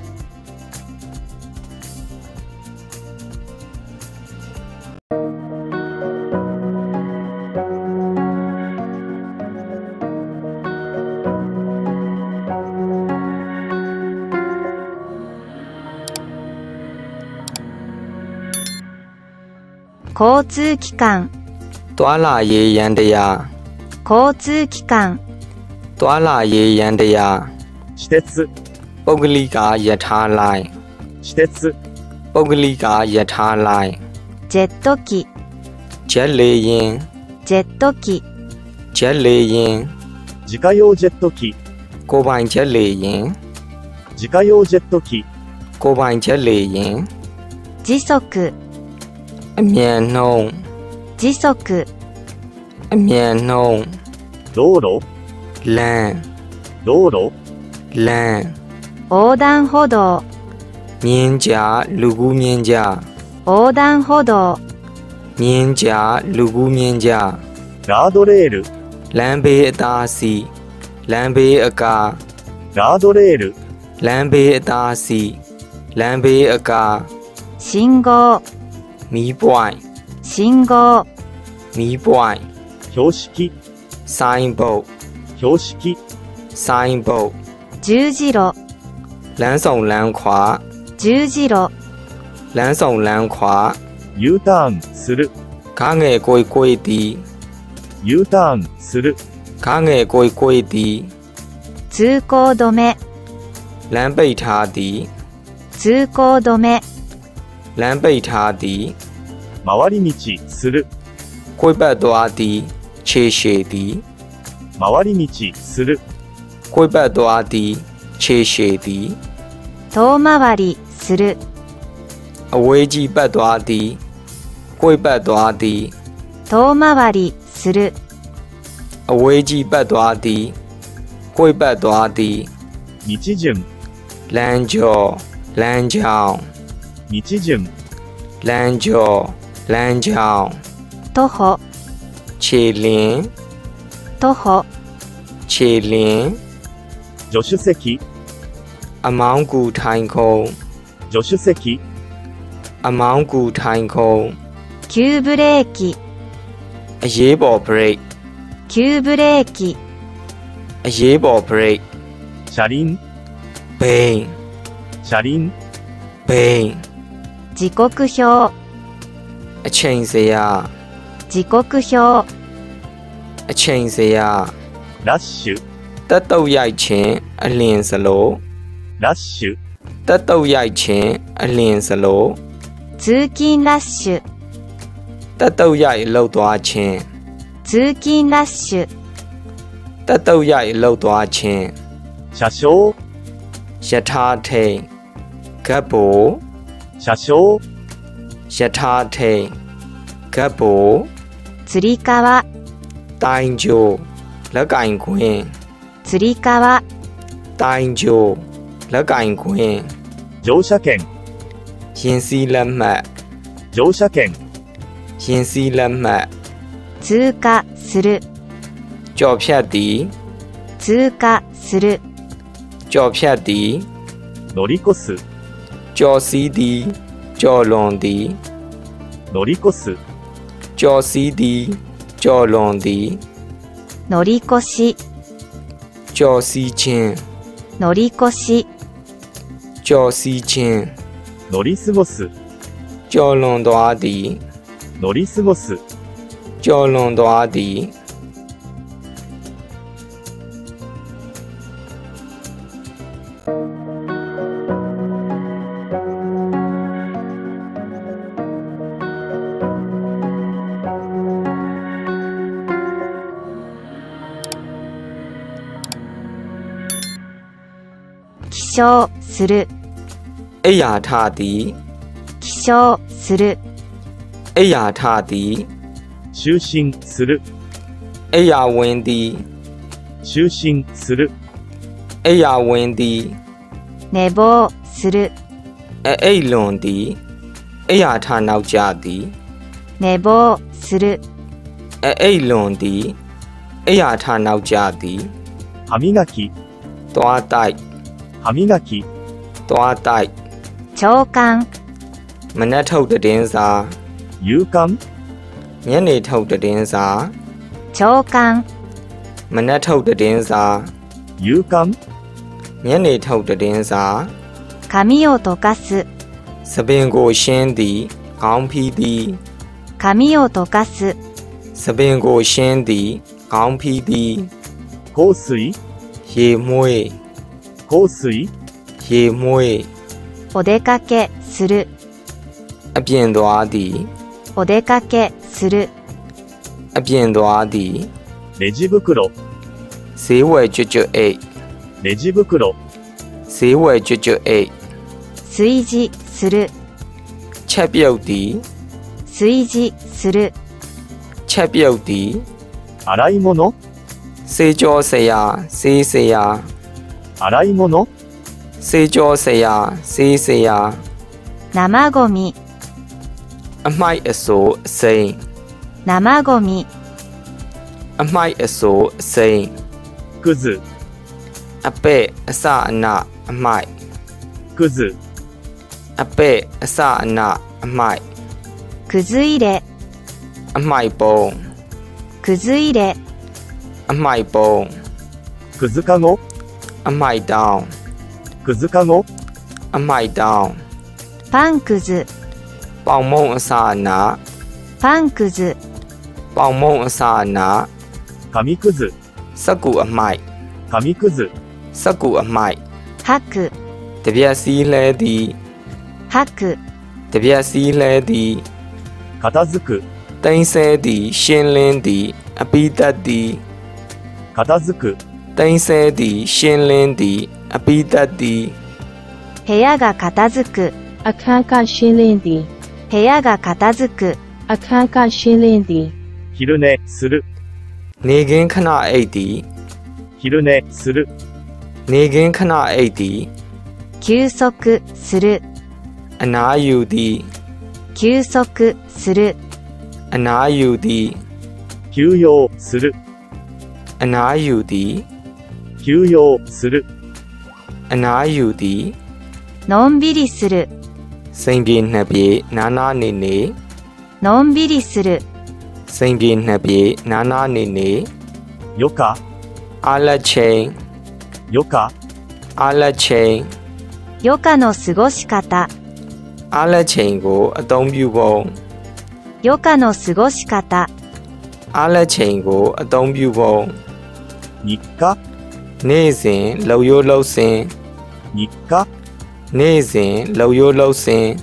交通機関တွားလာရေးရန်တရား交通機関တွားလာရေးရန်တရား私鉄ပုဂ္ဂလိကယထာလိုင်း私鉄ပုဂ္ဂလိကယထာလိုင်းジェット機ဂျက်လေယာဉ်ジェット機ဂျက်လေယာဉ်自家用ジェット機ကိုပိုင်ဂျက်လေယာဉ်自家用ジェット機ကိုပိုင်ဂျက်လေယာဉ်時速အမြန်နှုံး時速အမြန်နှုံး道路လမ်း道路လမ်း横断歩道မြင်းကြလူကူးမြင်းကြ横断歩道မြင်းကြလူကူးမြင်းကြガードレールလမ်းဘေးအသားစီလမ်းဘေးအကာガードレールလမ်းဘေးအသားစီလမ်းဘေးအကာ信号မီးပွိုင်信号မီးပွိုင်標識ဆိုင်းဘုတ်標識ဆိုင်းဘုတ်十字路လမ်းဆောင်လမ်းခွာ十字路လမ်းဆောင်လမ်းခွာ U ターンするကားငယ်ကိုယ်ကိုယ်သည် U ターンするကားငယ်ကိုယ်ကိုယ်သည်通行止めလမ်းပိတ်ထားသည်通行止めလမ်းပိတ်ထားသည်回り道するခွေးပတ်သွားသည်ခြေရှည်သည်回り道するခွေးပတ်သွားသည်ခြေရှည်သည်遠回りするအဝေးကြီးပတ်သွားသည်ခွေးပတ်သွားသည်遠回りするအဝေးကြီးပတ်သွားသည်ခွေးပတ်သွားသည်道順လမ်းကျော်လမ်းကြောင်း道順လမ်းကျော်လမ်းကြောင်း徒歩ခြေလင်း徒歩ခြေလင်း助手席အမောင်းကူထိုင်ခုံ助手席အမောင်းကူထိုင်ခုံ急ブレーキအရေးပေါ်ဘရိတ်急ブレーキအရေးပေါ်ဘရိတ်車輪ဘိန်း車輪ဘိန်း時刻表အချိန်စရာ時刻表အချိန်စရာラッシュတက်တုတ်ရိုက်ခြင်းအလင်းစလိုラッシュတက်တုတ်ရိုက်ခြင်းအလင်းစလို通勤ラッシュတက်တုတ်ရိုက်လှုပ်သွားခြင်း通勤ラッシュတက်တုတ်ရိုက်လှုပ်သွားခြင်း車掌ယထာထိန်ဂတ်ဘူ車掌ယထာထိန်ဂတ်ဘူつり革တိုင်ဂျိုလက်ကင်ခွင်းつり革တိုင်ဂျိုလက်ကင်ခွင်း乗車券ရင်စီးလက်မှတ်乗車券ရင်စီးလက်မှတ်通過するကြော်ဖြတ်သည်通過するကြော်ဖြတ်သည်乗り越すကြော်စီးသည်ကြော်လွန်သည်乗り越すကြော်စီးသည်ကြော်လွန်သည်乗り越しကြော်စီးခြင်း乗り越しကြော်စီးခြင်း乗り過ごすကြော်လွန်သွားသည်乗り過ごすကြော်လွန်သွားသည်床する、 အိယာထသည်起床する、 အိယာထသည်就寝する、 အိယာဝင်သည်就寝する、 အိယာဝင်သည်寝坊する、 အအိတ်လွန်သည်အိယာထနောက်ကျသည်寝坊する、 အအိတ်လွန်သည်အိယာထနောက်ကျသည်歯磨き、 သွားတိုက်歯磨き、 သွားတိုက်朝刊、 မနက်ထုတ်သတင်းစာ夕刊、 ညနေထုတ်သတင်းစာ朝刊、 မနက်ထုတ်သတင်းစာ夕刊、 ညနေထုတ်သတင်းစာ髪を溶かす、 စပင်ကိုရှင်းသည်ခေါင်းဖီးသည်髪を溶かす、 စပင်ကိုရှင်းသည်ခေါင်းဖီးသည်香水、 ရေမွေး香水、 ရေမွေးお出かけする、 အပြင်သွားသည်お出かけする、 အပြင်သွားသည်レジ袋、 ဈေးဝယ်ကြွကြွအိတ်レジ袋、 ဈေးဝယ်ကြွကြွအိတ်炊事する、 ချက်ပြုတ်သည်炊事する、 ချက်ပြုတ်သည်洗い物、 စေကြောဆရာစေးဆရာ洗い物、 စေကြောဆရာစေးဆရာ生ゴミ、 အမိုက်အစိုးအစိမ်း生ゴミ、 အမိုက်အစိုးအစိမ်းくず、 အပဲ့အစအနအမိုက်くず、 အပဲ့အစအနအမိုက်くず入れ、 အမိုက်ပုံくず入れ、 အမိုက်ပုံくずかご、 အမိုက်တောင်းくずかご、 အမိုက်တောင်းパンくず、 ပေါင်မုံအစအနパンくず、 ပေါင်မုံအစအန紙くず、 စက္ကူအမိုက်紙くず、 စက္ကူအမိုက်吐く、 တပြက်စီးလဲသည်吐く、 တပြက်စီးလဲသည်片付く、 တိမ့်ဆဲသည်ရှင်းလင်းသည်အပိတတ်သည်片付く、 တိမ့်ဆဲသည်ရှင်းလင်းသည်အပိတတ်သည်部屋が片付く、 အခန်းကရှင်းလင်းသည်部屋が片付く、 အခန်းကရှင်းလင်းသည်昼寝する、 နေခင်းခဏအိတ်သည်昼寝する、 နေခင်းခဏအိတ်သည်休息する、 အနာယူသည်休息する、 အနာယူသည်休養する、 အနာယူသည်休養する、 အနာယူသည်のんびりする、 စိန်ပြေနှစ်ပြေနာနာနေနေのんびりする、 စိန်ပြေနှစ်ပြေနာနာနေနေ余暇、 အားလက်ချိန်余暇、 အားလက်ချိန်余暇の過ごし方、 အားလက်ချိန်ကိုအသုံးပြုပုံ余暇の過ごし方、 အားလက်ချိန်ကိုအသုံးပြုပုံ日課、 နေ့စဉ်လှုပ်ရိုးလှုပ်စဉ်日課、 နေ့စဉ်လှုပ်ရိုးလှုပ်စဉ်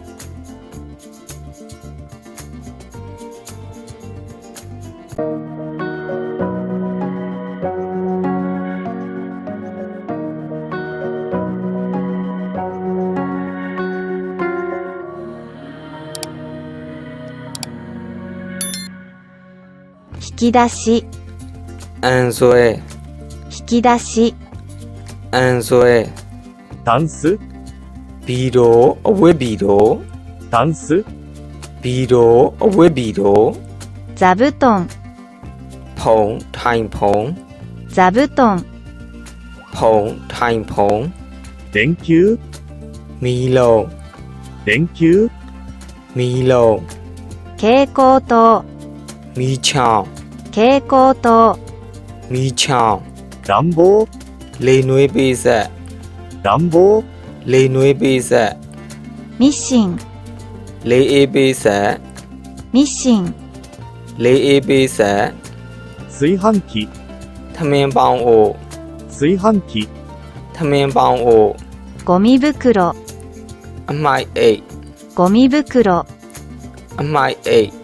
引き出し、 အန်ဆွဲ引き出し、 အန်ဆွဲタンス、 ဘီဒိုအဝတ်ဘီဒိုタンス、 ဘီဒိုအဝတ်ဘီဒို座布団、 ဖုံထိုင်ဖုံ座布団、 ဖုံထိုင်ဖုံ電球、 မီးလုံး電球、 မီးလုံး蛍光灯、 မီးချောင်း蛍光灯、 မီးချောင်း暖房、 လေနွေးပေးဆက်暖房、 လေနွေးပေးဆက်ミシン、 လေအေးပေးဆက်ミシン、 လေအေးပေးဆက်炊飯器、 ထမင်းပေါင်းအို炊飯器、 ထမင်းပေါင်းအိုゴミ袋、 အမိုက်အိတ်ゴミ袋、 အမိုက်အိတ်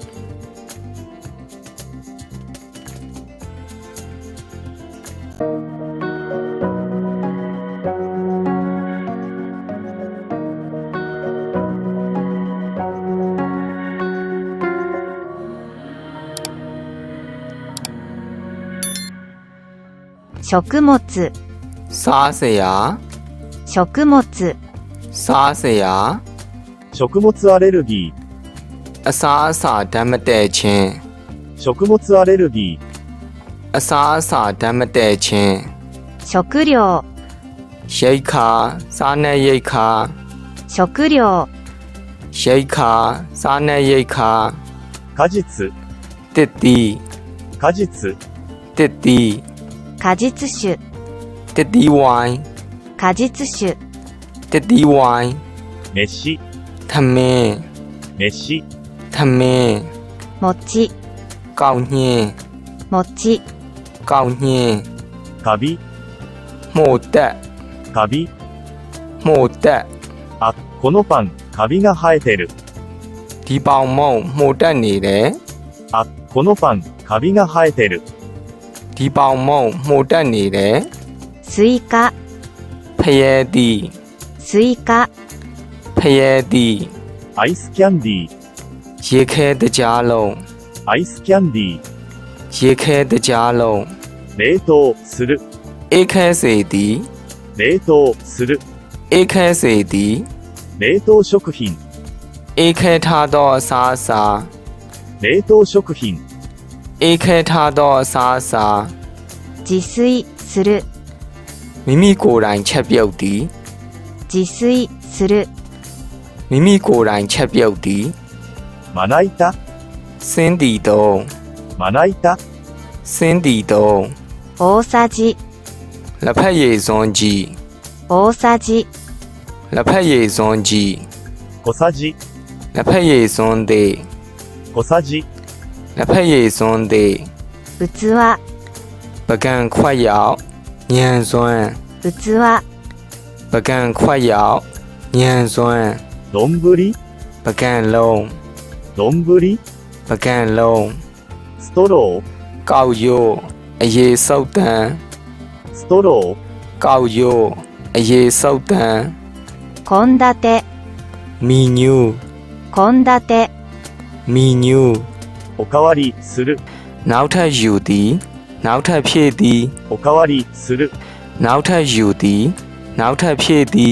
食物、 စားစရာ食物、 စားစရာ食物アレルギအစားအစာဓာတ်မတည့်ခြင်းー、食物アレルギー、 အစားအစာဓာတ်မတည့်ခြင်း食料、 ရိတ်ခါစားနပ်ရိတ်ခါ食料、 ရိတ်ခါစားနပ်ရိတ်ခါ果実、 တစ်တီ果実、 တစ်တီ果実酒、 တစ်တီဝိုင်း果実酒、 တစ်တီဝိုင်း飯、 သမင်း飯、 သမင်း餅、 ကောက်ညင်း餅、 ကောက်ညင်းカビ、 မှုတ်တက်カビ。 မှုတ်တက်あ、このパン、カビが生えてる。 ဒီပေါင်မုံမှုတ်တက်နေတယ်あ、このパン、カビが生えてる。 ဒီပေါင်မုံမှုတ်တက်နေတယ်スイカ、 ဖယဲတီスイカ、 ဖယဲတီアイスキャンディー、 ရေခဲတကြားလုံးアイスキャンディー。 ရေခဲတကြားလုံး冷凍する、 အေးခဲစေသည်冷凍する。 အေးခဲစေသည်冷凍食品、 အေးခဲထားသောအစားအစာ冷凍食品。 အေးခဲထားသောအစားအစာ自炊する、 မိမိကိုယ်တိုင်ချက်ပြုတ်သည်自炊する、 မိမိကိုယ်တိုင်ချက်ပြုတ်သည်まな板、 စင်းတီတုံးまな板。 စင်းတီတုံး大さじ、 လက်ဖက်ရည်စွန်းကြီး大さじ、 လက်ဖက်ရည်စွန်းကြီး小さじ、 လက်ဖက်ရည်စွန်းသည်小さじ。 လက်ဖက်ရည်စွန်းသည်器、 ပကံခွက်ရောက်ညံစွန်း器、 ပကံခွက်ရောက်ညံစွန်း丼、 ပကံလုံး丼、 ပကံလုံးストロー、 ကောက်ရိုးအရေစုပ်တံストロー、 ကောက်ရိုးအရေစုပ်တံ献立、 မီနူး献立、 မီနူးおかわりする、 နောက်ထပ်ယူသည်နောက်ထပ်ဖြည့်သည်おかわりする。 နောက်ထပ်ယူသည်နောက်ထပ်ဖြည့်သည်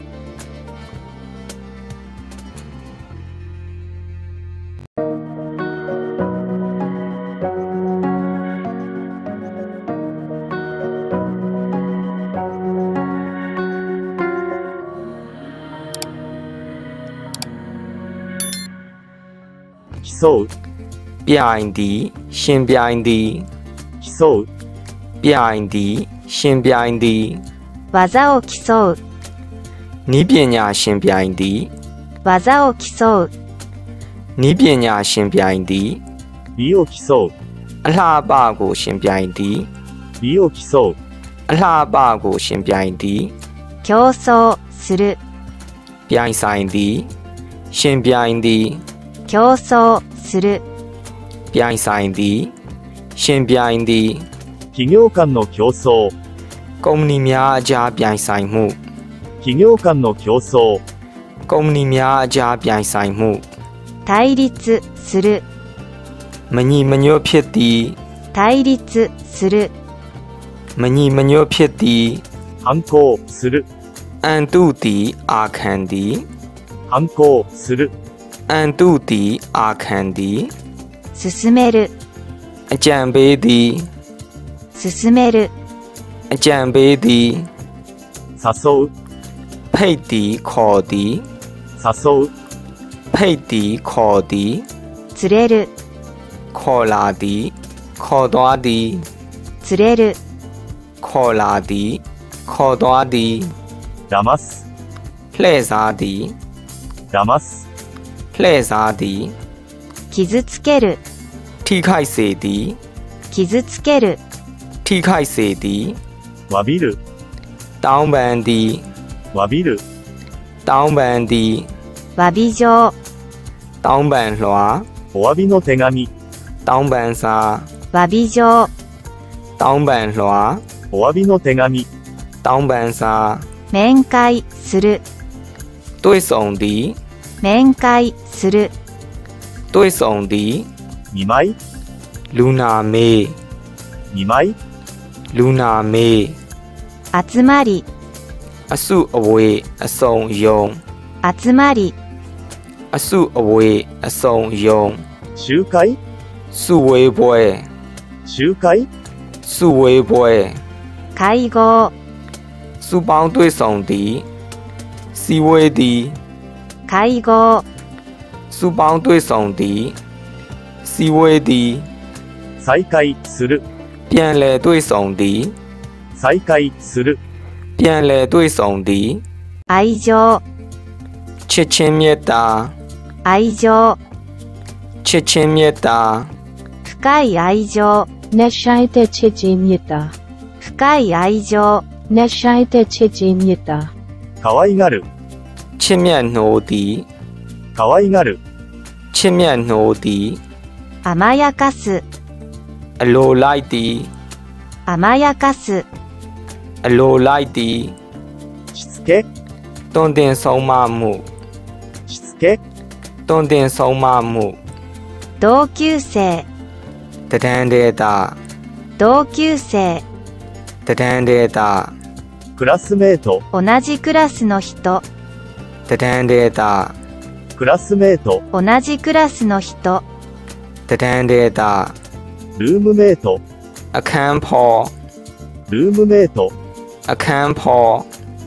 競う、 ပြိုင်သည်ရှင်ပြိုင်သည်競う、 ပြိုင်သည်ရှင်ပြိုင်သည်技を競う、 နီးပညာရှင်ပြိုင်သည်技を競う、 နီးပညာရှင်ပြိုင်သည်美を競う、 အလှပကိုရှင်ပြိုင်သည်美を競う。 အလှပကိုရှင်ပြိုင်သည်競争する、 ပြိုင်ဆိုင်သည်ရှင်ပြိုင်သည်競争する、 ပြိုင်ဆိုင်သည်ရှင်ပြိုင်သည်企業間の競争、 ကုမ္ပဏီများအကြားပြိုင်ဆိုင်မှု企業間の競争、 ကုမ္ပဏီများအကြားပြိုင်ဆိုင်မှု対立する、 မညီမညွတ်ဖြစ်သည်対立する、 မညီမညွတ်ဖြစ်သည်反抗する、 အန်တုသည်အာခံသည်反抗する。 အန်တုသည်အာခံသည်進める、 အကြံပေးသည်進める、 အကြံပေးသည်誘う、 ဖိတ်သည်ခေါ်သည်誘う、 ဖိတ်သည်ခေါ်သည်釣れる、 ခေါ်လာသည်ခေါ်သွားသည်釣れる、 ခေါ်လာသည်ခေါ်သွားသည်騙す、 လှည့်စားသည်騙す。 လှည့်စားသည်傷つける、 ထိခိုက်စေသည်傷つける、 ထိခိုက်စေသည်詫びる、 တောင်းပန်သည်詫びる。 တောင်းပန်သည်詫び状、 တောင်းပန်လွှာお詫びの手紙、 တောင်းပန်စာ詫び状、 တောင်းပန်လွှာお詫びの手紙、 တောင်းပန်စာ面会する、 တွေ့ဆုံသည်面会する、 တွေ့ဆုံသည်見舞い、 လူနာမေး見舞い、 လူနာမေး集まり、 အစုအဝေးအစုံယုံ集まり、 အစုအဝေးအစုံယုံ集会စုဝေးပွဲ集会စုဝေးပွဲ会合、 စုပေါင်းတွေ့ဆုံသည်စီဝေးသည်会合、 စုပေါင်းတွေ့ဆုံသည်စီဝေးသည်再会するပြန်လည်တွေ့ဆုံသည်再会するပြန်လည်တွေ့ဆုံသည်愛情、 ချစ်ချင်းမြတ်တာ愛情、 ချစ်ချင်းမြတ်တာ深い愛情、 နက်ရှိုင်းတဲ့ချစ်ချင်းမြတ်တာ深い愛情、 နက်ရှိုင်းတဲ့ချစ်ချင်းမြတ်တာ可愛がるချစ်မြတ်နှိုးသည်可愛がるချစ်မြတ်နှိုးသည်甘やかす、 အလိုလိုက်သည်甘やかす、 အလိုလိုက်သည်しつけတွင်တင်ဆုံးမမှုしつけတွင်တင်ဆုံးမမှု同級生、 တဒန်းဒေတာ同級生、 တဒန်းဒေတာクラスメート同じクラスの人、 တဒန်းဒေတာクラスメート同じクラスの人、 တဒန်းဒေတာルームメートအခန်းဖော်ルームメートအခန်းဖော်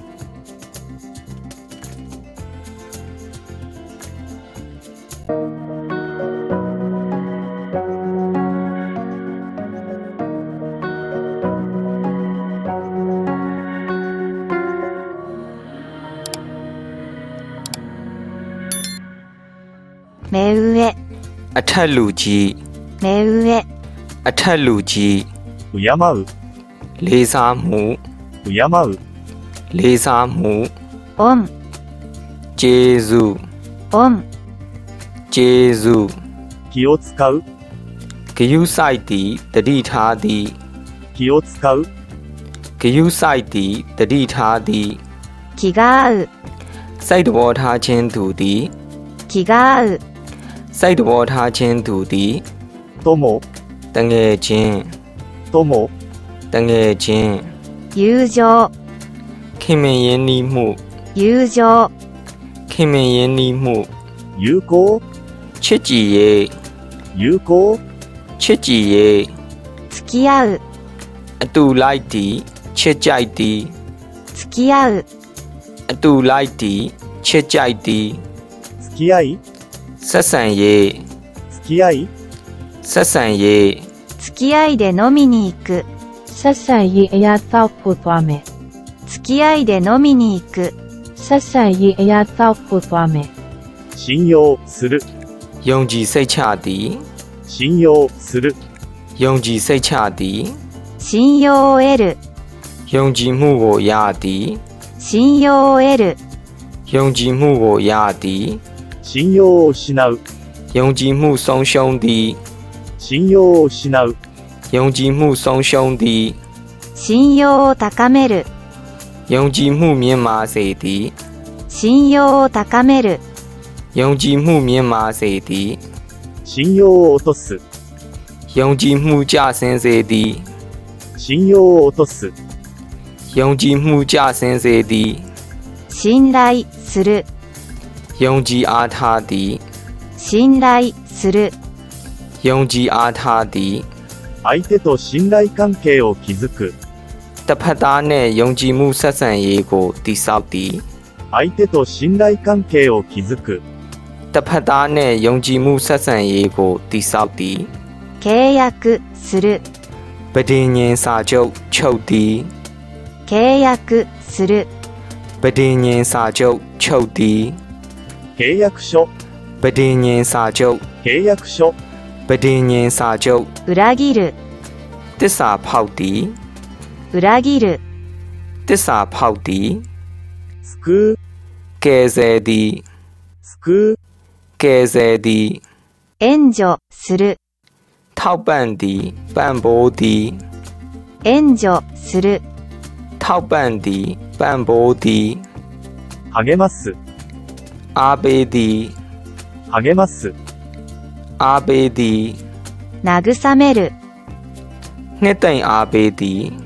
目上、 အထက်လူကြီး目上、 အထက်လူကြီး敬うလေးစားမှု敬うလေးစားမှုオン、 ကျေးဇူးオン、 ကျေးဇူး気を使うဂယုစိုက်သည်တတိထားသည်気を使うဂယုစိုက်သည်တတိထားသည်気が合う、 စိတ်တော်ထားခြင်းသူသည်気が合う、 စိတ်တော်ထားခြင်းသူသည်友တငယ်ချင်း友တငယ်ချင်း友情、 ခင်မင်ရင်းနှီးမှု友情、 ခင်မင်ရင်းနှီးမှု友好ချစ်ကြည်ရေး友好ချစ်ကြည်ရေး付き合う、 အတူလိုက်သည်ချစ်ကြိုက်သည်付き合う、 အတူလိုက်သည်ချစ်ကြိုက်သည်付き合いဆက်ဆံရေး付き合いဆက်ဆံရေး付き合いで飲みに行く、 ဆက်ဆံရေးအရာတောက်ဖို့သွားမယ်付き合いで飲みに行く、 ဆက်ဆံရေးအရာတောက်ဖို့သွားမယ်信用するယုံကြည်စိတ်ချသည်信用するယုံကြည်စိတ်ချသည်信用を得る、 ယုံကြည်မှုကိုရသည်信用を得る、 ယုံကြည်မှုကိုရသည်信用を失うယုံကြည်မှုဆုံးရှုံးသည်信用を失うယုံကြည်မှုဆုံးရှုံးသည်信用を高める、 ယုံကြည်မှုမြင့်မားစေသည်信用を高める、 ယုံကြည်မှုမြင့်မားစေသည်信用を落とすယုံကြည်မှုကျဆင်းစေသည်信用を落とすယုံကြည်မှုကျဆင်းစေသည်信頼する、 ယုံကြည်အားထားသည်信頼する、 ယုံကြည်အားထားသည်相手と信頼関係を築くတစ်ဖက်သားနှင့်ယုံကြည်မှုဆက်ဆံရေးကိုတည်ဆောက်သည်相手と信頼関係を築くတစ်ဖက်သားနှင့်ယုံကြည်မှုဆက်ဆံရေးကိုတည်ဆောက်သည်契約する、 ပဋိညာဉ်စာချုပ်ချုပ်သည်契約する、 ပဋိညာဉ်စာချုပ်ချုပ်သည်契約書ပဋိညာဉ်စာချုပ်契約書ပဋိညာဉ်စာချုပ်裏切る、 တစ္ဆာဖောက်သည်裏切る、 တစ္ဆာဖောက်သည်救うကယ်ဆယ်သည်救うကယ်ဆယ်သည်援助する、 ထောက်ပံ့သည်ပံ့ပိုးသည်援助する、 ထောက်ပံ့သည်ပံ့ပိုးသည်励ますအားပေးသည်励ますအားပေးသည်慰める、 နှစ်သိမ့်အားပေးသည်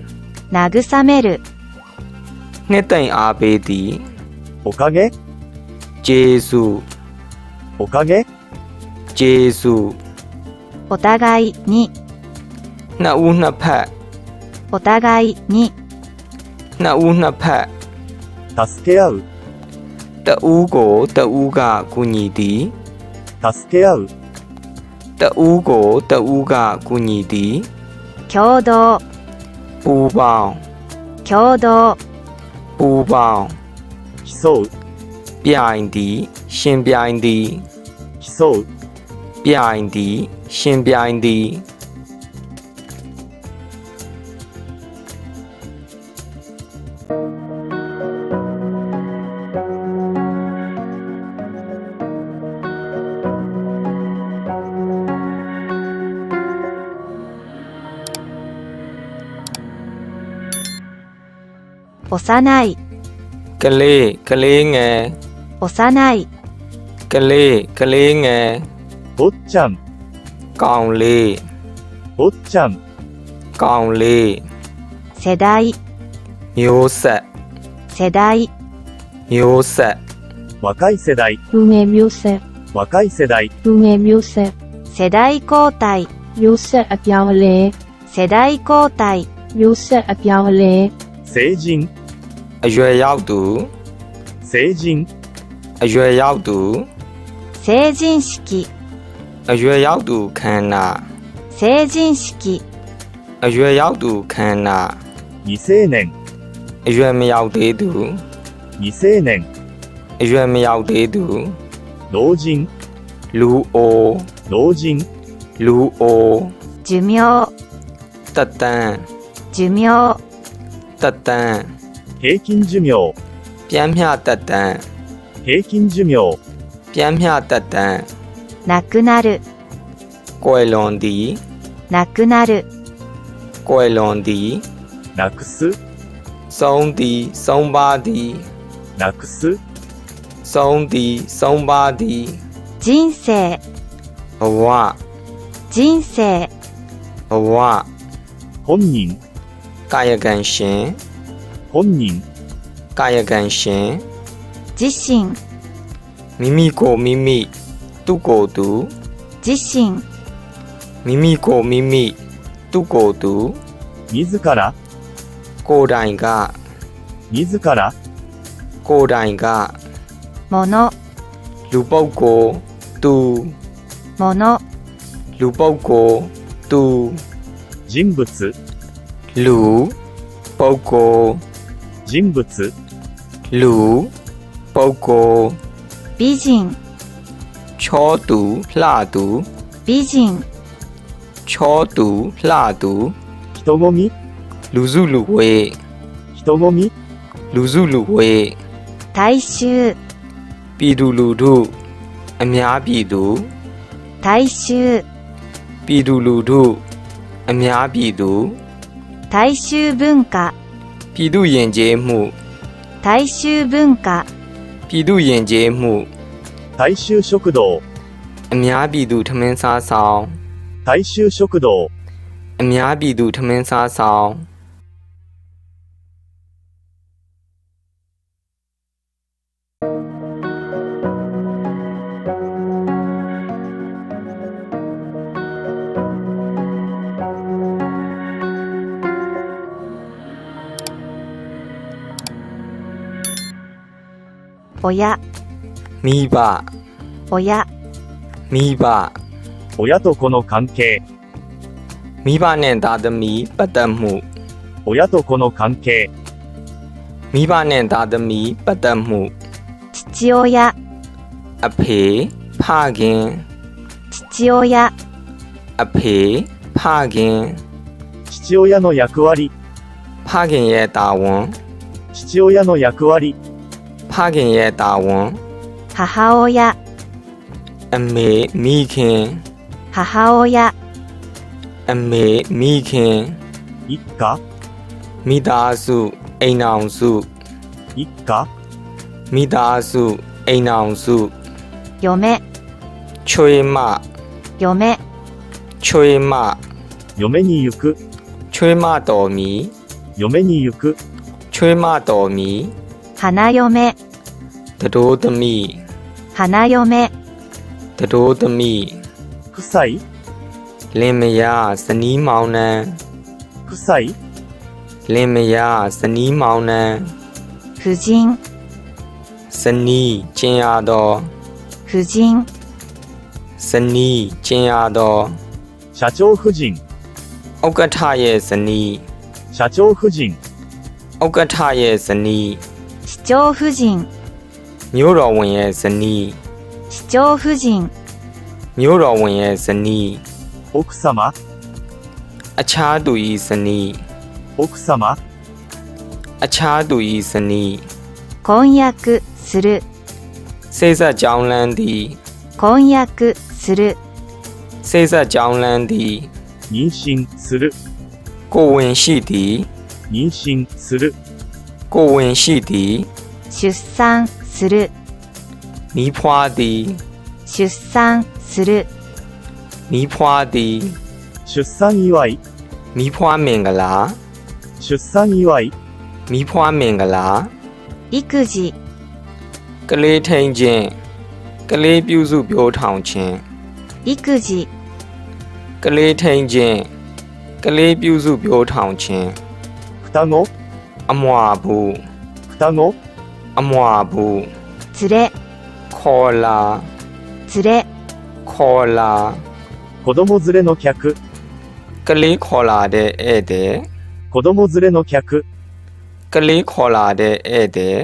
慰める、 နှစ်သိမ့်အားပေးသည်おかげကျေးဇူးおかげကျေးဇူးお互いに、 နှစ်ဦးနှစ်ဖက်お互いに、 နှစ်ဦးနှစ်ဖက်助け合うတဦးကိုတဦးကကူညီသည်助け合うတဦးကိုတဦးကကူညီသည်共同、 ပူပေါင်း共同、 ပူပေါင်း競うပြိုင်သည်ရှင်ပြိုင်သည်競うပြိုင်သည်ရှင်ပြိုင်သည်幼い、 ကလေးကလေးငယ်幼い、 ကလေးကလေးငယ်坊ちゃんကောင်လေး坊ちゃんကောင်လေး世代、 မျိုးဆက်世代、 မျိုးဆက်若い世代လူငယ်မျိုးဆက်若い世代လူငယ်မျိုးဆက်世代交代、 မျိုးဆက်အပြောင်းအလဲ世代交代、 မျိုးဆက်အပြောင်းအလဲ成人အရွယ်ရောက်သူ成人အရွယ်ရောက်သူ成人式、 အရွယ်ရောက်သူခန္ဓာ成人式、 အရွယ်ရောက်သူခန္ဓာ未成年အရွယ်မရောက်သေးသူ未成年အရွယ်မရောက်သေးသူ老人လူအို老人လူအို寿命、 တက်တန်း寿命、 တက်တန်း平均寿命ပြင်းမြတက်တန်း平均寿命ပြင်းမြတက်တန်း亡くなる、 ကွယ်လွန်သည်亡くなる、 ကွယ်လွန်သည်なくすဆုံးသည်ဆုံးပါသည်なくすဆုံးသည်ဆုံးပါသည်人生、 ဘဝ人生、 ဘဝ本人ကာယကံရှင်本人ကာယကံရှင်自身、 မိမိကိုမိမိသူကိုယ်သူ自身、 မိမိကိုမိမိသူကိုယ်သူ自らကိုယ်တိုင်က自らကိုယ်တိုင်ကもの、 လူပုဂ္ဂိုလ်သူもの、 လူပုဂ္ဂိုလ်သူ人物လူပုဂ္ဂိုလ်人物လူပုဂ္ဂိုလ်美人、 ချောသူလှသူ美人、 ချောသူလှသူ人混みလူစုလူဝေး人混みလူစုလူဝေး大衆、 ပြည်သူလူထုအများပြည်သူ大衆、 ပြည်သူလူထုအများပြည်သူ大衆文化、 ပြည်သူယဉ်ကျေးမှု大衆文化、 ပြည်သူယဉ်ကျေးမှု大衆食堂အများပြည်သူထမင်းစားဆောင်大衆食堂အများပြည်သူထမင်းစားဆောင်親、 မိဘ親、 မိဘ親と子の関係မိဘနဲ့သားသမီးပတ်သက်မှု親と子の関係မိဘနဲ့သားသမီးပတ်သက်မှု父親、 အဖေဖခင်父親、 အဖေဖခင်父親の役割ဖခင်ရဲ့တာဝန်父親の役割ဖခင်ရဲ့တာဝန်母親、 အမေမိခင်母親、 အမေမိခင်一家မိသားစုအိမ်အောင်စု一家မိသားစုအိမ်အောင်စု嫁、 ချွေးမ嫁、 ချွေးမ嫁に行くချွေးမတော်မီ嫁に行く、 ချွေးမတော်မီ花嫁、 တတိုးသမီး花嫁、 တတိုးသမီး夫妻、 လင်မယားဇနီးမောင်နှံ夫妻、 လင်မယားဇနီးမောင်နှံ夫人、 ဇနီးကျင်ရသော夫人、 ဇနီးကျင်ရသော社長夫人、 ဥက္ကဋ္ဌရဲ့ဇနီး社長夫人、 ဥက္ကဋ္ဌရဲ့ဇနီး市長夫人、 မြို့တော်ဝင်ရဲ့ဇနီး市長夫人、 မြို့တော်ဝင်ရဲ့ဇနီး奥様、 အခြားသူ၏ဇနီး奥様、 အခြားသူ၏ဇနီး婚約する、 စိတ်ဆက်ကြောင်းလန်းသည်婚約する、 စိတ်ဆက်ကြောင်းလန်းသည်妊娠する、 ကိုယ်ဝင်ရှိသည်妊娠する、 ကိုယ်ဝင်ရှိသည်出産する、 မိဖွားသည်出産する、 မိဖွားသည်出産祝い、 မိဖွားမင်္ဂလာ出産祝い、 မိဖွားမင်္ဂလာ育児、 ကလေးထိန်ခြင်းကလေးပြုစုပျိုးထောင်ခြင်း育児、 ကလေးထိန်ခြင်းကလေးပြုစုပျိုးထောင်ခြင်း双子、 အမွာဘူး双子、 အမွာဘူး連れ、 ခေါ်လာ連れ、 ခေါ်လာ子供連れの客、 ကလေးခေါ်လာတဲ့ဧည့်သည်子供連れの客、 ကလေးခေါ်လာတဲ့ဧည့်သည်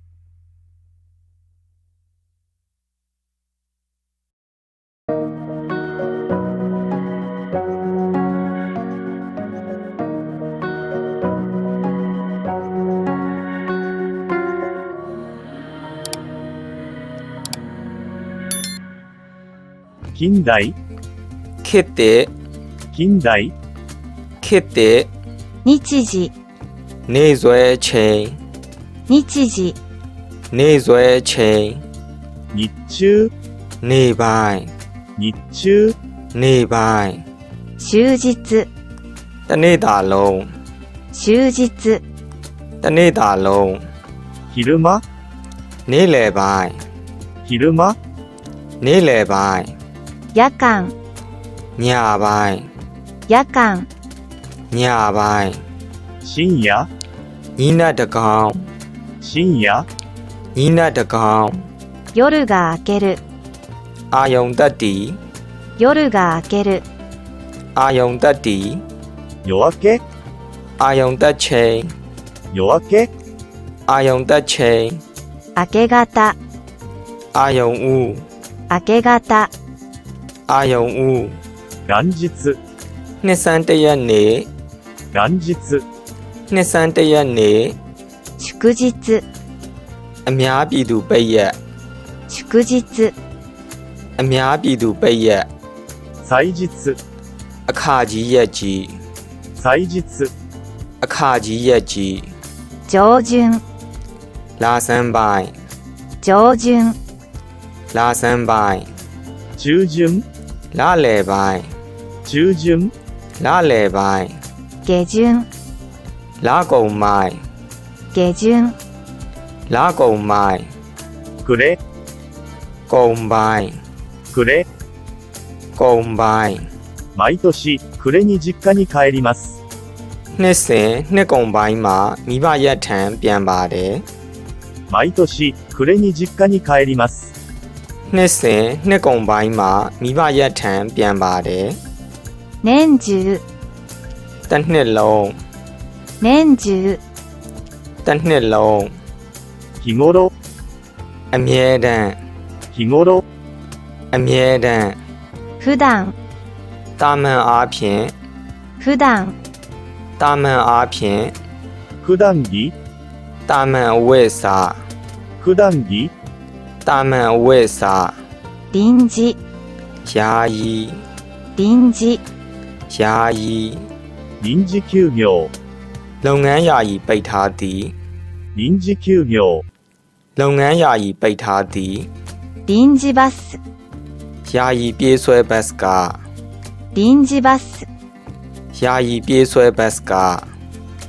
近代、 ခေတ်တဲ့近代、 ခေတ်တဲ့日時、 နေဆွဲချိန်日時、 နေဆွဲချိန်日中、 နေပိုင်း日中、 နေပိုင်း終日、 တနေ့တာလုံး終日、 တနေ့တာလုံး昼間、 နေ့လယ်ပိုင်း昼間、 နေ့လယ်ပိုင်း夜間、 ညပိုင်း夜間、 ညပိုင်း深夜、 ညီနက်တကောင်深夜、 ညီနက်တကောင်夜が明ける、 အာယုံတက်တီ夜が明ける、 အာယုံတက်တီ夜明け、 အာယုံတက်ချိန်夜明け、 အာယုံတက်ချိန်明け方、 အာယုံဦး明け方、 အာယုံဦး元日、 နှစ်ဆန်းတစ်ရက်နေ့元日、 နှစ်ဆန်းတစ်ရက်နေ့祝日、 အများပြည်သူပိတ်ရက်祝日、 အများပြည်သူပိတ်ရက်祭日、 အခါကြီးရက်ကြီး祭日、 အခါကြီးရက်ကြီး上旬、 လာဆန်းပိုင်း上旬、 လာဆန်းပိုင်း中旬、 လာလယ်ပိုင်း中旬、 လာလယ်ပိုင်း下旬、 လာကုန်ပိုင်း下旬、 လာကုန်ပိုင်း暮れ、 ကုန်ပိုင်း暮れ、 ကုန်ပိုင်း毎年、暮れに実家に帰ります。 နှစ်စဉ်နှစ်ကုန်ပိုင်းမှာမိဘရက်ထံပြန်ပါတယ်毎年、暮れに実家に帰ります。 နှစ်စဉ်နှစ်ကုန်ပိုင်းမှာမိဘရက်ထံပြန်ပါတယ်年中、 တစ်နှစ်လုံး年中、 တစ်နှစ်လုံး日頃、 အမြဲတမ်း日頃、 အမြဲတမ်း普段、 တာမန်အားဖြင့်普段、 တာမန်အားဖြင့်普段着、 တာမန်အဝတ်စား普段着、 တာမန်အဝတ်စား臨時、 ယာယီ臨時、 ယာယီ臨時休業、 လုပ်ငန်းယာယီပိတ်ထားသည်臨時休業、 လုပ်ငန်းယာယီပိတ်ထားသည်臨時バス、 ယာယီပြေးဆွဲဘတ်က臨時バス、 ယာယီပြေးဆွဲဘတ်က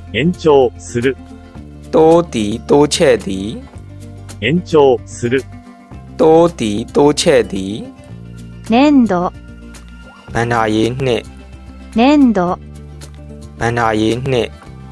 延長する。 တိုးသည်တိုးချက်သည်延長する。 တိုးသည်တိုးချက်သည်年度、 ဘန္နာရေးနှစ်年度、 ဘန္နာရေးနှစ်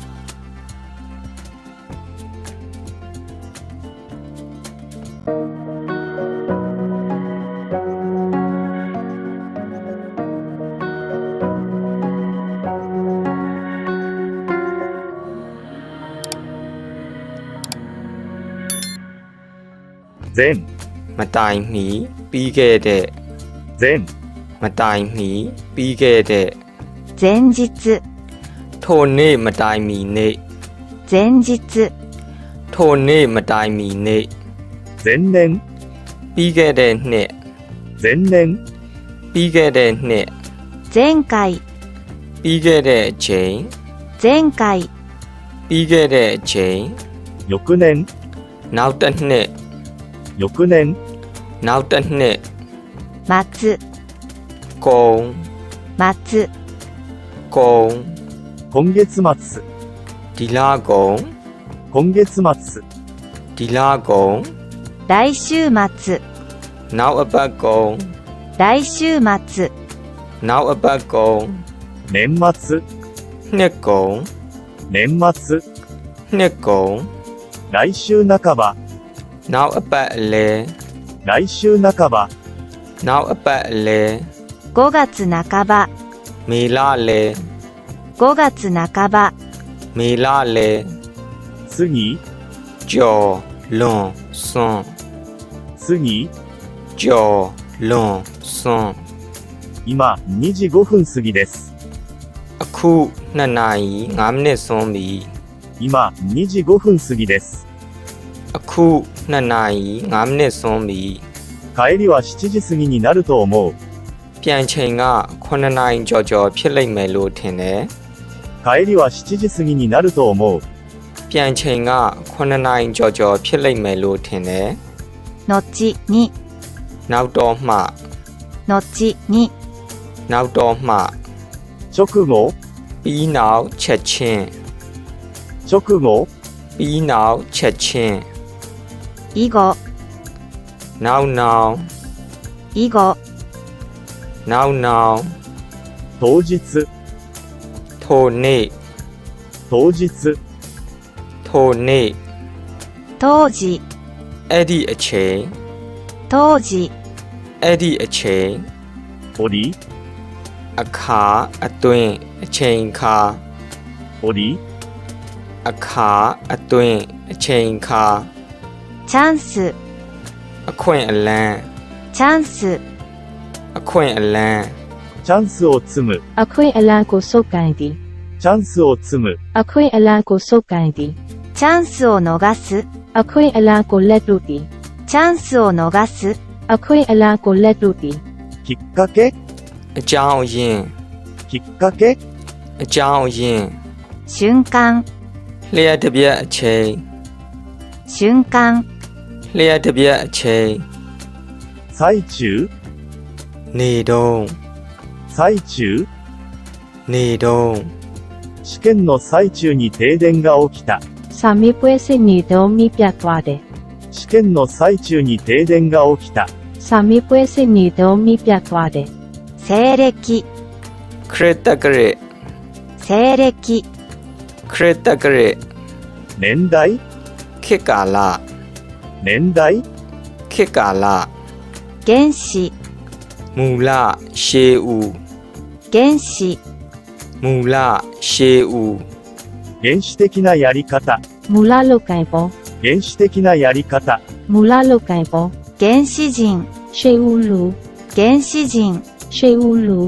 前、 မတိုင်မီပြီးခဲ့တဲ့前、 မတိုင်မီပြီးခဲ့တဲ့前日、 ထိုနေ့မတိုင်မီနေ့前日、 ထိုနေ့မတိုင်မီနေ့前年、 ပြီးခဲ့တဲ့နှစ်前年、 ပြီးခဲ့တဲ့နှစ်前回、 ပြီးခဲ့တဲ့အချိန်前回、 ပြီးခဲ့တဲ့အချိန်翌年、 နောက်တစ်နှစ်翌年、 နောက်တစ်နှစ်末、 ကုံ末、 ကုံ今月末、 ဒီလကုံ今月末、 ဒီလကုံ来週末、 နောက်အပတ်ကုံ来週末、 နောက်အပတ်ကုံ年末、 နှစ်ကုံ年末、 နှစ်ကုံ来週半ば、 နောက်အပတ်အလဲ来週半ば、 နောက်အပတ်အလဲごがつなかば、 မေလလဲごがつなかば、 မေလလဲ次、 ကျော်လွန်စွန်次、 ကျော်လွန်စွန်今、にじごふん過ぎです。 အခုနှစ်နာရီငါးမိနစ်စွန်ပြီ今、にじごふん過ぎです。 အခုနှစ်နာရီငါးမိနစ်စွန်ပြီ帰りはしちじ過ぎになると思う。 ပြန်ချိန်ကခုနှစ်နာရီကျော်ကျော်ဖြစ်လိမ့်မယ်လို့ထင်တယ်帰りはしちじ過ぎになると思う。 ပြန်ချိန်ကခုနှစ်နာရီကျော်ကျော်ဖြစ်လိမ့်မယ်လို့ထင်တယ်後に、 နောက်တော့မှ後に、 နောက်တော့မှ直後、 ပြီးနောက်ချက်ချင်း直後、 ပြီးနောက်ချက်ချင်း以後、 နောက်နောက်以後、 နောက်နောက်当日、 ထိုနေ့当日、 ထိုနေ့当時、 အဲ့ဒီအချိန်当時、 အဲ့ဒီအချိန်折り、 အခါအတွင်းအချိန်အခါ折り、 အခါအတွင်းအချိန်အခါチャンス、 အခွင့်အလန်းチャンス、 အခွင့်အလန်းチャンスを積む、 အခွင့်အလမ်းကိုစုပ်ကိုင်သည်チャンスを積む、 အခွင့်အလမ်းကိုစုပ်ကိုင်သည်チャンスを逃す、 အခွင့်အလမ်းကိုလက်လွတ်သည်チャンスを逃す、 အခွင့်အလမ်းကိုလက်လွတ်သည်きっかけ、 အကြောင်းအရင်းきっかけ、 အကြောင်းအရင်း瞬間、 လျှက်တစ်ပြက်အချိန်瞬間、 လျှက်တစ်ပြက်အချိန်最中、 နေတုံး最中、 နေတုံး試験の最中に停電が起きた。 စာမေးပွဲစစ်နေတော့မိပြတ်သွားတယ်試験の最中に停電が起きた。 စာမေးပွဲစစ်နေတော့မိပြတ်သွားတယ်西暦、 ခရစ်တက္ကရစ်西暦、 ခရစ်တက္ကရစ်年代、 ခေတ်ကာလ年代、 ခေတ်ကာလ原子、 မူလရှေးဦး原子、 မူလရှေးဦး原始的なやり方、 မူလလုတ်ကင်ပေါ်原始的なやり方、 မူလလုတ်ကင်ပေါ်原始人、 ရှေးဦးလူ原始人、 ရှေးဦးလူ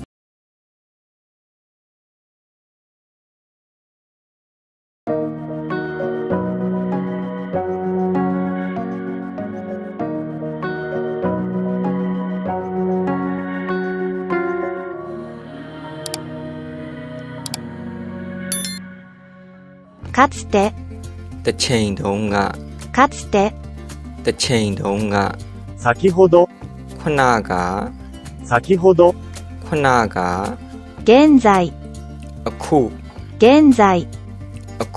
かつて、 တစ်ချိန်တုန်းကかつて、 တစ်ချိန်တုန်းက先ほど、 ခုနက先ほど、 ခုနက現在、 အခု現在、 အ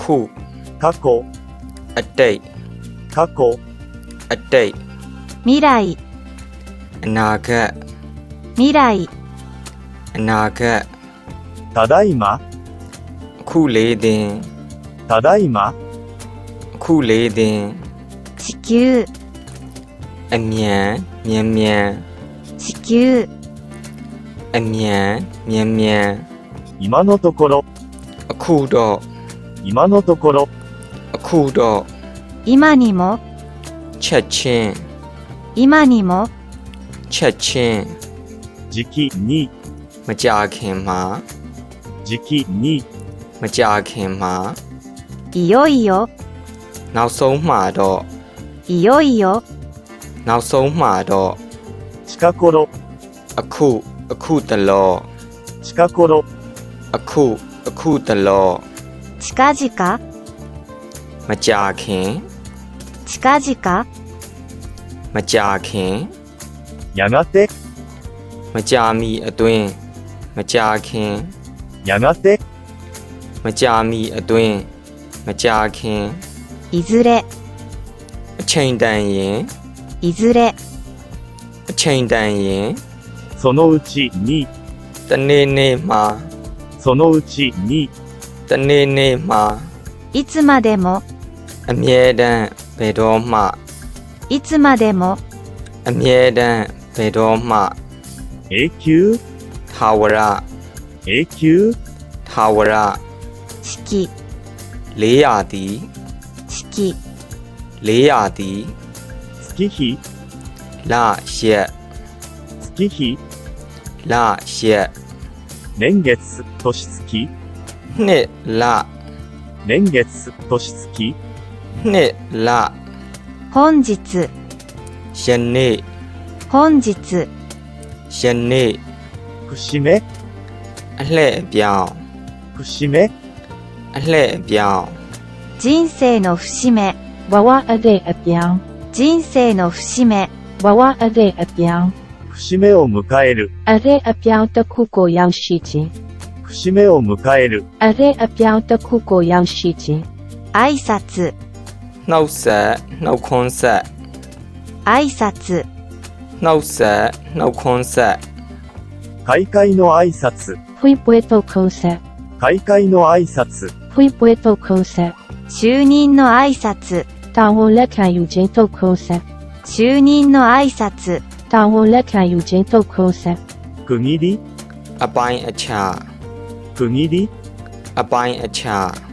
ခု過去、 အတိတ်過去、 အတိတ်未来、 အနာဂတ်未来、 အနာဂတ်ただいま、 အခုလေးတင်ただいま、 အခုလေးတင်地球、 အမြန်မြန်မြန်地球、 အမြန်မြန်မြန်今のところ、 အခုတော့今のところ、 အခုတော့今にも、 ချက်ချင်း今にも、 ချက်ချင်း時期に、 မကြာခင်မှာ時期に、 မကြာခင်မှာいよいよ、 နောက်ဆုံးမှာတော့いよいよ、 နောက်ဆုံးမှာတော့近頃、 အခုအခုတလော近頃、 အခုအခုတလော近々、 မကြာခင်近々、 မကြာခင်やがて、 မကြာမီအတွင်းမကြာခင်やがて、 မကြာမီအတွင်းမကြာခင်いずれ、 အချိန်တန်ရင်いずれ、 အချိန်တန်ရင်そのうちに、 တနေ့နေ့မှာそのうちに、 တနေ့နေ့မှာいつまでも、 အမြဲတမ်းဘယ်တော့မှいつまでも、 အမြဲတမ်းဘယ်တော့မှ永久、 ထာဝရ永久、 ထာဝရ四季、 လေးရာသည်四季、 လေးရာသည်月日、 လရက်月日、 လရက်年月、年月、 နှစ်လ年月、年月、 နှစ်လ本日、 ယနေ့本日、 ယနေ့節目、 အလှည့်အပြောင်း節目、 အလှည့်အပြောင်း人生の節目、 ဘဝအသည့်အပြောင်း人生の節目、 ဘဝအသည့်အပြောင်း節目を迎える、 အသည့်အပြောင်းတစ်ခုကိုရောက်ရှိခြင်း節目を迎える、 အသည့်အပြောင်းတစ်ခုကိုရောက်ရှိခြင်း挨拶、 နှုတ်ဆက်နှုတ်ခွန်းဆက်挨拶、 နှုတ်ဆက်နှုတ်ခွန်းဆက်開会の挨拶、 ဖွင့်ပွဲထုတ်ခုံးဆက်開会の挨拶、 ဖွင့်ပွဲထုတ်ခုံးဆက်就任の挨拶、 တာဝန်လက်ခံယူခြင်းထုတ်ခုံးဆက်就任の挨拶、 တာဝန်လက်ခံယူခြင်းထုတ်ခုံးဆက်区切り、 အပိုင်းအခြား区切り、 အပိုင်းအခြား